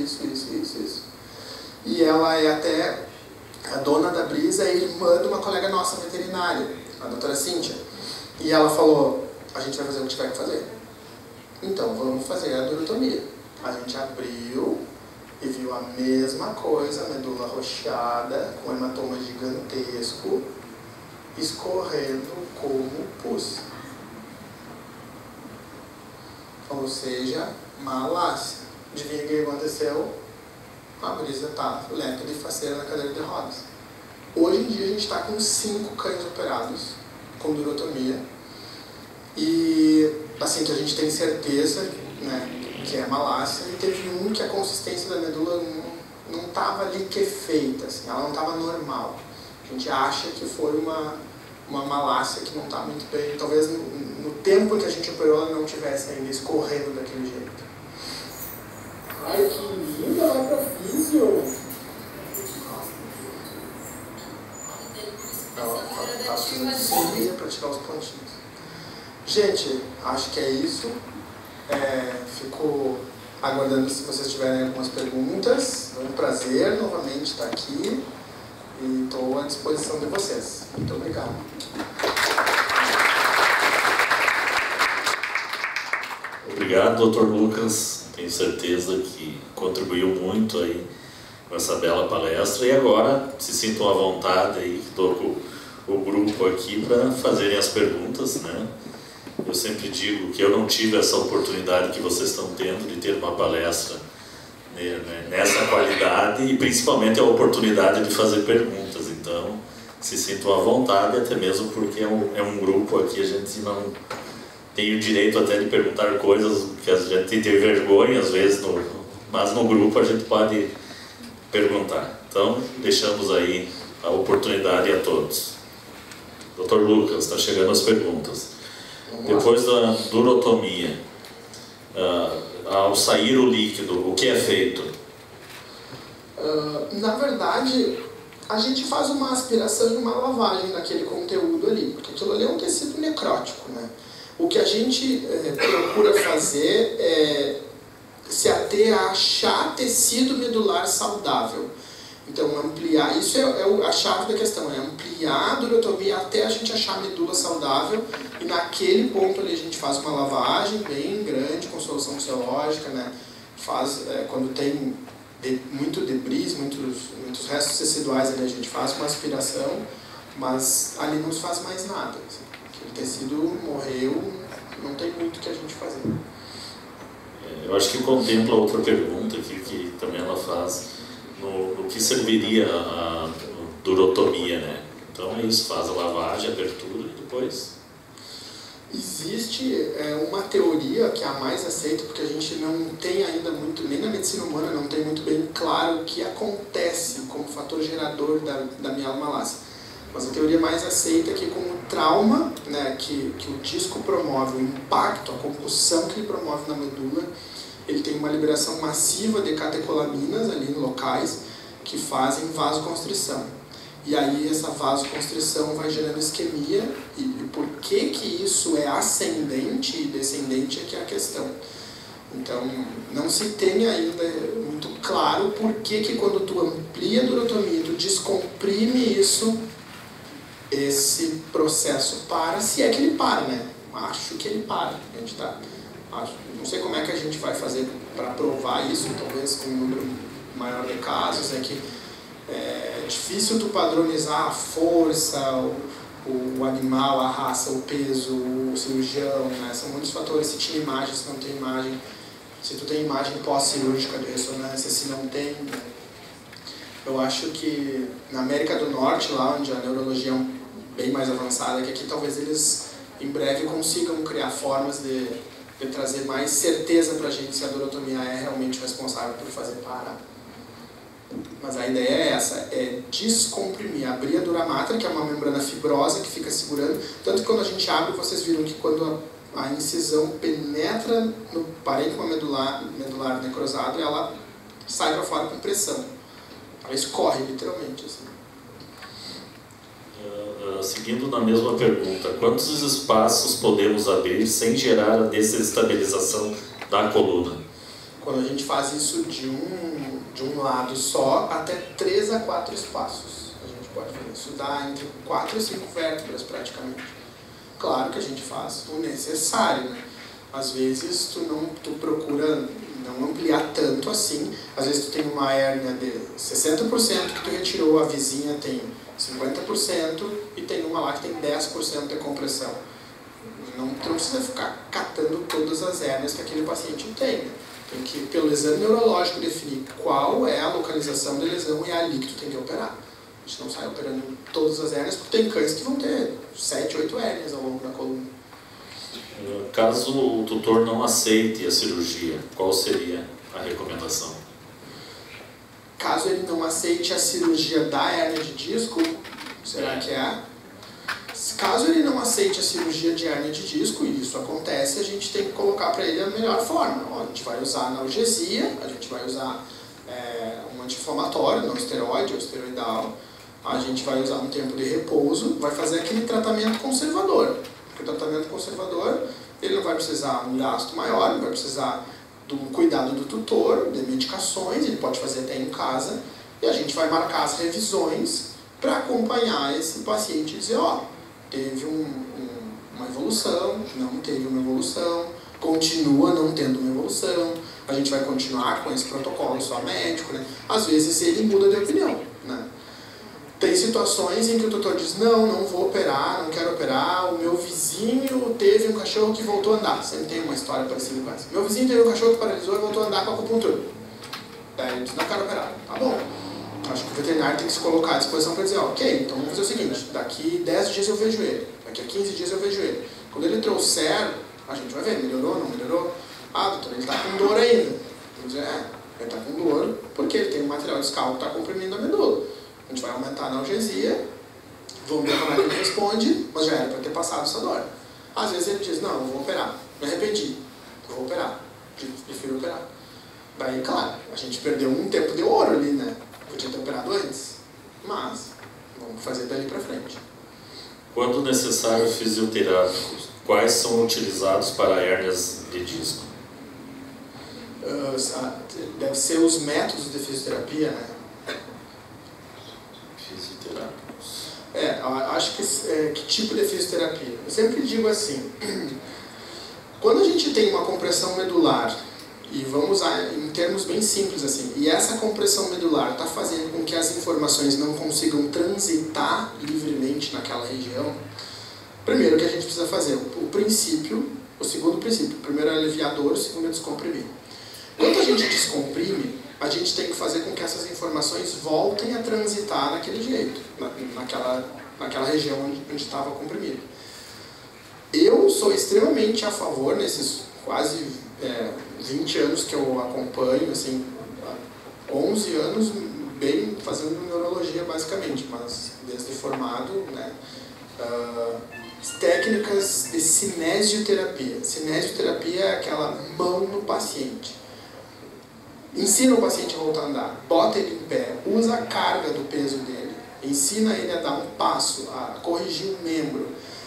E ela é até a dona da brisa, é irmã de uma colega nossa veterinária, a doutora Cíntia. E ela falou, a gente vai fazer o que tiver que fazer. Então, vamos fazer a durotomia. A gente abriu e viu a mesma coisa, a medula roxeada, com hematoma gigantesco, escorrendo como pus. ou seja, malácia. Adivinha o que aconteceu? A brisa estava leca de faceira na cadeira de rodas. Hoje em dia a gente está com 5 cães operados com durotomia e assim que a gente tem certeza, né, que é malácia, e teve um que a consistência da medula não estava liquefeita, assim, ela não estava normal. A gente acha que foi uma malácia que não está muito bem, talvez no tempo que a gente operou ela não tivesse ainda escorrendo daquele jeito. Ai, que linda, vai pra físio! Ela tá fazendo cirurgia para tirar os pontinhos. Gente, acho que é isso. Fico aguardando se vocês tiverem algumas perguntas. É um prazer novamente estar aqui e estou à disposição de vocês. Muito obrigado. Obrigado, Dr. Lucas. Tenho certeza que contribuiu muito aí com essa bela palestra. E agora, se sintam à vontade aí, estou com o grupo aqui para fazerem as perguntas, né? Eu sempre digo que eu não tive essa oportunidade que vocês estão tendo de ter uma palestra, né, nessa qualidade e principalmente a oportunidade de fazer perguntas. Então, se sintam à vontade, até mesmo porque é um grupo aqui, a gente não tem o direito até de perguntar coisas que a gente tem vergonha às vezes, mas no grupo a gente pode perguntar. Então, deixamos aí a oportunidade a todos. Dr. Lucas, está chegando as perguntas. Depois da durotomia, ao sair o líquido, o que é feito? Na verdade, a gente faz uma aspiração e uma lavagem daquele conteúdo ali, porque aquilo ali é um tecido necrótico, né? O que a gente procura fazer é se ater a achar tecido medular saudável. Então, ampliar, isso é a chave da questão, é ampliar a durotomia até a gente achar a medula saudável, e naquele ponto ali a gente faz uma lavagem bem grande com solução fisiológica, né? Quando tem muito debris, muitos restos teciduais ali, a gente faz uma aspiração, mas ali não se faz mais nada. Assim. Aquele tecido morreu, não tem muito o que a gente fazer. Eu acho que contempla outra pergunta aqui, que também ela faz. No que serviria a durotomia, né? Então é isso, faz a lavagem, a abertura e depois... Existe uma teoria que é a mais aceita, porque a gente não tem ainda muito, nem na medicina humana, não tem muito bem claro o que acontece como fator gerador da mielomalácia. Mas a teoria mais aceita é que com o trauma, né, que o disco promove, o impacto, a concussão que ele promove na medula, ele tem uma liberação massiva de catecolaminas ali em locais que fazem vasoconstrição. E aí essa vasoconstrição vai gerando isquemia, e por que isso é ascendente e descendente é que é a questão. Então, não se tem ainda muito claro por que quando tu amplia a durotomia, tu descomprime isso, esse processo para, se é que ele para, né? Acho que ele para. A gente não sei como é que a gente vai fazer para provar isso, talvez com um número maior de casos, é que é difícil tu padronizar a força, o animal, a raça, o peso, o cirurgião, né? São muitos fatores, se tinha imagem, se não tem imagem, se tu tem imagem pós-cirúrgica de ressonância, se não tem, né? Eu acho que na América do Norte, lá onde a neurologia é bem mais avançada que aqui, talvez eles em breve consigam criar formas de trazer mais certeza pra gente se a durotomia é realmente responsável por fazer parar. Mas a ideia é essa, é descomprimir, abrir a dura mater, que é uma membrana fibrosa que fica segurando, tanto que quando a gente abre, vocês viram que quando a incisão penetra no parênquima medular necrosado, ela sai para fora com pressão. Ela escorre, literalmente. Assim. Seguindo na mesma pergunta, quantos espaços podemos abrir sem gerar a desestabilização da coluna? Quando a gente faz isso de um lado só, até 3 a 4 espaços a gente pode fazer. Isso dá entre 4 e 5 vértebras praticamente. Claro que a gente faz o necessário, né? Às vezes tu procura não ampliar tanto assim. Às vezes tu tem uma hérnia de 60% que tu retirou, a vizinha tem 50% e tem uma lá que tem 10% de compressão. Não precisa ficar catando todas as hérnias que aquele paciente tem. Tem que, pelo exame neurológico, definir qual é a localização da lesão e é ali que tu tem que operar. A gente não sai operando todas as hérnias, porque tem cães que vão ter 7, 8 hérnias ao longo da coluna. Caso o tutor não aceite a cirurgia, qual seria a recomendação? Caso ele não aceite a cirurgia da hérnia de disco, será que é? Caso ele não aceite a cirurgia de hérnia de disco, e isso acontece, a gente tem que colocar para ele a melhor forma. Ó, a gente vai usar analgesia, a gente vai usar um anti-inflamatório, não esteroide ou esteroidal, a gente vai usar um tempo de repouso, vai fazer aquele tratamento conservador. Porque o tratamento conservador, ele não vai precisar um gasto maior, não vai precisar do cuidado do tutor, de medicações, ele pode fazer até em casa, e a gente vai marcar as revisões para acompanhar esse paciente e dizer, ó, teve uma evolução, não teve uma evolução, continua não tendo uma evolução, a gente vai continuar com esse protocolo só médico, né? Às vezes ele muda de opinião, né? Tem situações em que o tutor diz, não vou operar, não quero operar, o meu vizinho teve um cachorro que voltou a andar. Sempre tem uma história parecida com essa. Meu vizinho teve um cachorro que paralisou e voltou a andar com a acupuntura. Daí ele diz, não quero operar. Tá bom. Acho que o veterinário tem que se colocar à disposição para dizer, ok, então vamos fazer o seguinte, daqui 10 dias eu vejo ele, daqui a 15 dias eu vejo ele. Quando ele trouxer, a gente vai ver, melhorou, não melhorou? Ah, doutor, ele está com dor ainda. Vamos dizer, ele está com dor porque ele tem um material discal que está comprimindo a medula. A gente vai aumentar a analgesia, vamos ver como é que ele responde, mas já era para ter passado essa dor. Às vezes ele diz, não, eu vou operar, me arrependi, eu vou operar, prefiro operar. Daí, claro, a gente perdeu um tempo de ouro ali, né? Podia ter operado antes, mas vamos fazer dali para frente. Quando necessário fisioterápicos, quais são utilizados para hérnias de disco? Deve ser os métodos de fisioterapia, né? Fisioterápicos. Acho que tipo de fisioterapia? Eu sempre digo assim, quando a gente tem uma compressão medular, e vamos usar em termos bem simples assim, e essa compressão medular está fazendo com que as informações não consigam transitar livremente naquela região, primeiro que a gente precisa fazer, o segundo princípio, o primeiro é aliviar a dor, o segundo é descomprimir. Quando a gente descomprime, a gente tem que fazer com que essas informações voltem a transitar naquele jeito, naquela região onde estava comprimido. Eu sou extremamente a favor, nesses quase 20 anos que eu acompanho, assim, 11 anos bem fazendo neurologia basicamente, mas desde formado, né, técnicas de cinesioterapia. Cinesioterapia é aquela mão no paciente. Ensina o paciente a voltar a andar, bota ele em pé, usa a carga do peso dele, ensina ele a dar um passo, a corrigir um membro.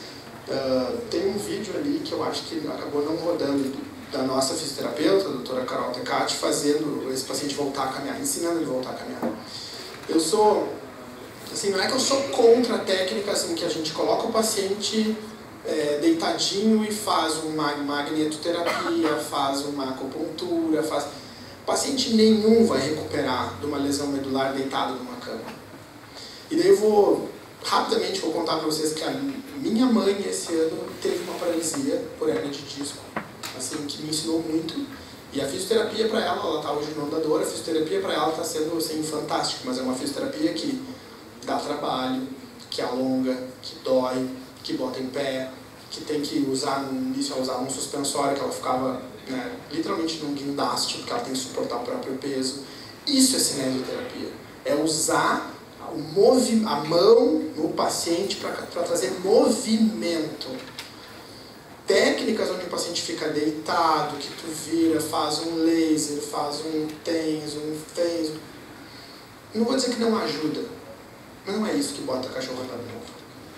Tem um vídeo ali que eu acho que acabou não rodando, da nossa fisioterapeuta, a doutora Carol Tecati, fazendo esse paciente voltar a caminhar, ensinando ele a voltar a caminhar. Eu sou, assim, não é que eu sou contra a técnica assim, que a gente coloca o paciente deitadinho e faz uma magnetoterapia, faz uma acupuntura, paciente nenhum vai recuperar de uma lesão medular deitado numa cama. E daí eu rapidamente vou contar para vocês que a minha mãe esse ano teve uma paralisia por hérnia de disco, assim, que me ensinou muito. E a fisioterapia para ela está hoje no andador, a fisioterapia para ela está sendo assim, fantástica, mas é uma fisioterapia que dá trabalho, que alonga, que dói, que bota em pé, que tem que usar, no início ela usava um suspensório, que ela ficava literalmente num guindaste, porque ela tem que suportar o próprio peso. Isso é cinesioterapia. É usar a mão no paciente para trazer movimento. Técnicas onde o paciente fica deitado, que tu vira, faz um laser, faz um TENS, não vou dizer que não ajuda, mas não é isso que bota a cachorro andar de novo.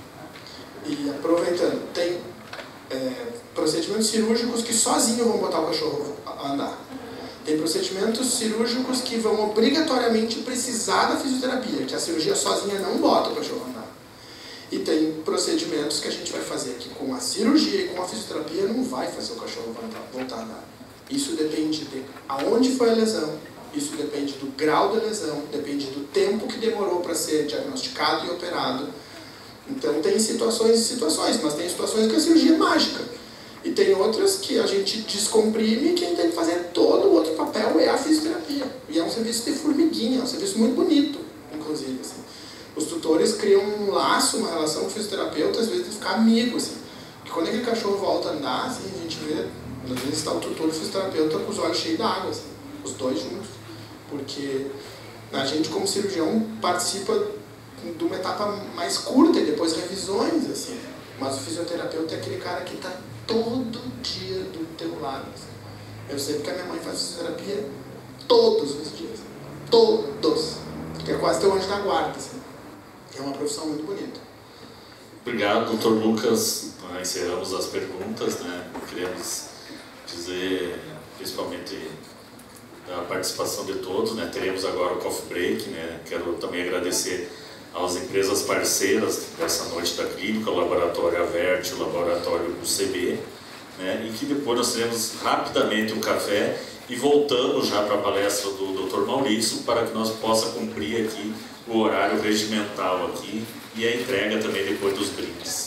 E aproveitando, tem procedimentos cirúrgicos que sozinho vão botar o cachorro a andar. Tem procedimentos cirúrgicos que vão obrigatoriamente precisar da fisioterapia, que a cirurgia sozinha não bota o cachorro a andar. E tem procedimentos que a gente vai fazer que com a cirurgia e com a fisioterapia não vai fazer o cachorro voltar a andar. Isso depende de aonde foi a lesão, isso depende do grau da lesão, depende do tempo que demorou para ser diagnosticado e operado. Então tem situações e situações, mas tem situações que a cirurgia é mágica. E tem outras que a gente descomprime e quem tem que fazer todo o outro papel é a fisioterapia. E é um serviço de formiguinha, é um serviço muito bonito, inclusive. Assim. Os tutores criam um laço, uma relação com o fisioterapeuta, às vezes de ficar amigo. Assim. Porque quando aquele cachorro volta a andar, assim, a gente vê, às vezes está o tutor e o fisioterapeuta com os olhos cheios d'água, assim, os dois juntos. Porque a gente, como cirurgião, participa de uma etapa mais curta e depois revisões, assim. Mas o fisioterapeuta é aquele cara que está todo dia do teu lado. Assim. Eu sei porque a minha mãe faz fisioterapia todos os dias. Todos. Que é quase teu anjo da guarda. Assim. É uma profissão muito bonita. Obrigado, Dr. Lucas. Encerramos as perguntas, né? Queremos dizer, principalmente, da participação de todos, né? Teremos agora o coffee break, né? Quero também agradecer às empresas parceiras dessa noite da clínica, o Laboratório Averte, o Laboratório UCB, né? E que depois nós teremos rapidamente um café e voltamos já para a palestra do Dr. Maurício para que nós possa cumprir aqui o horário regimental aqui e a entrega também depois dos brindes.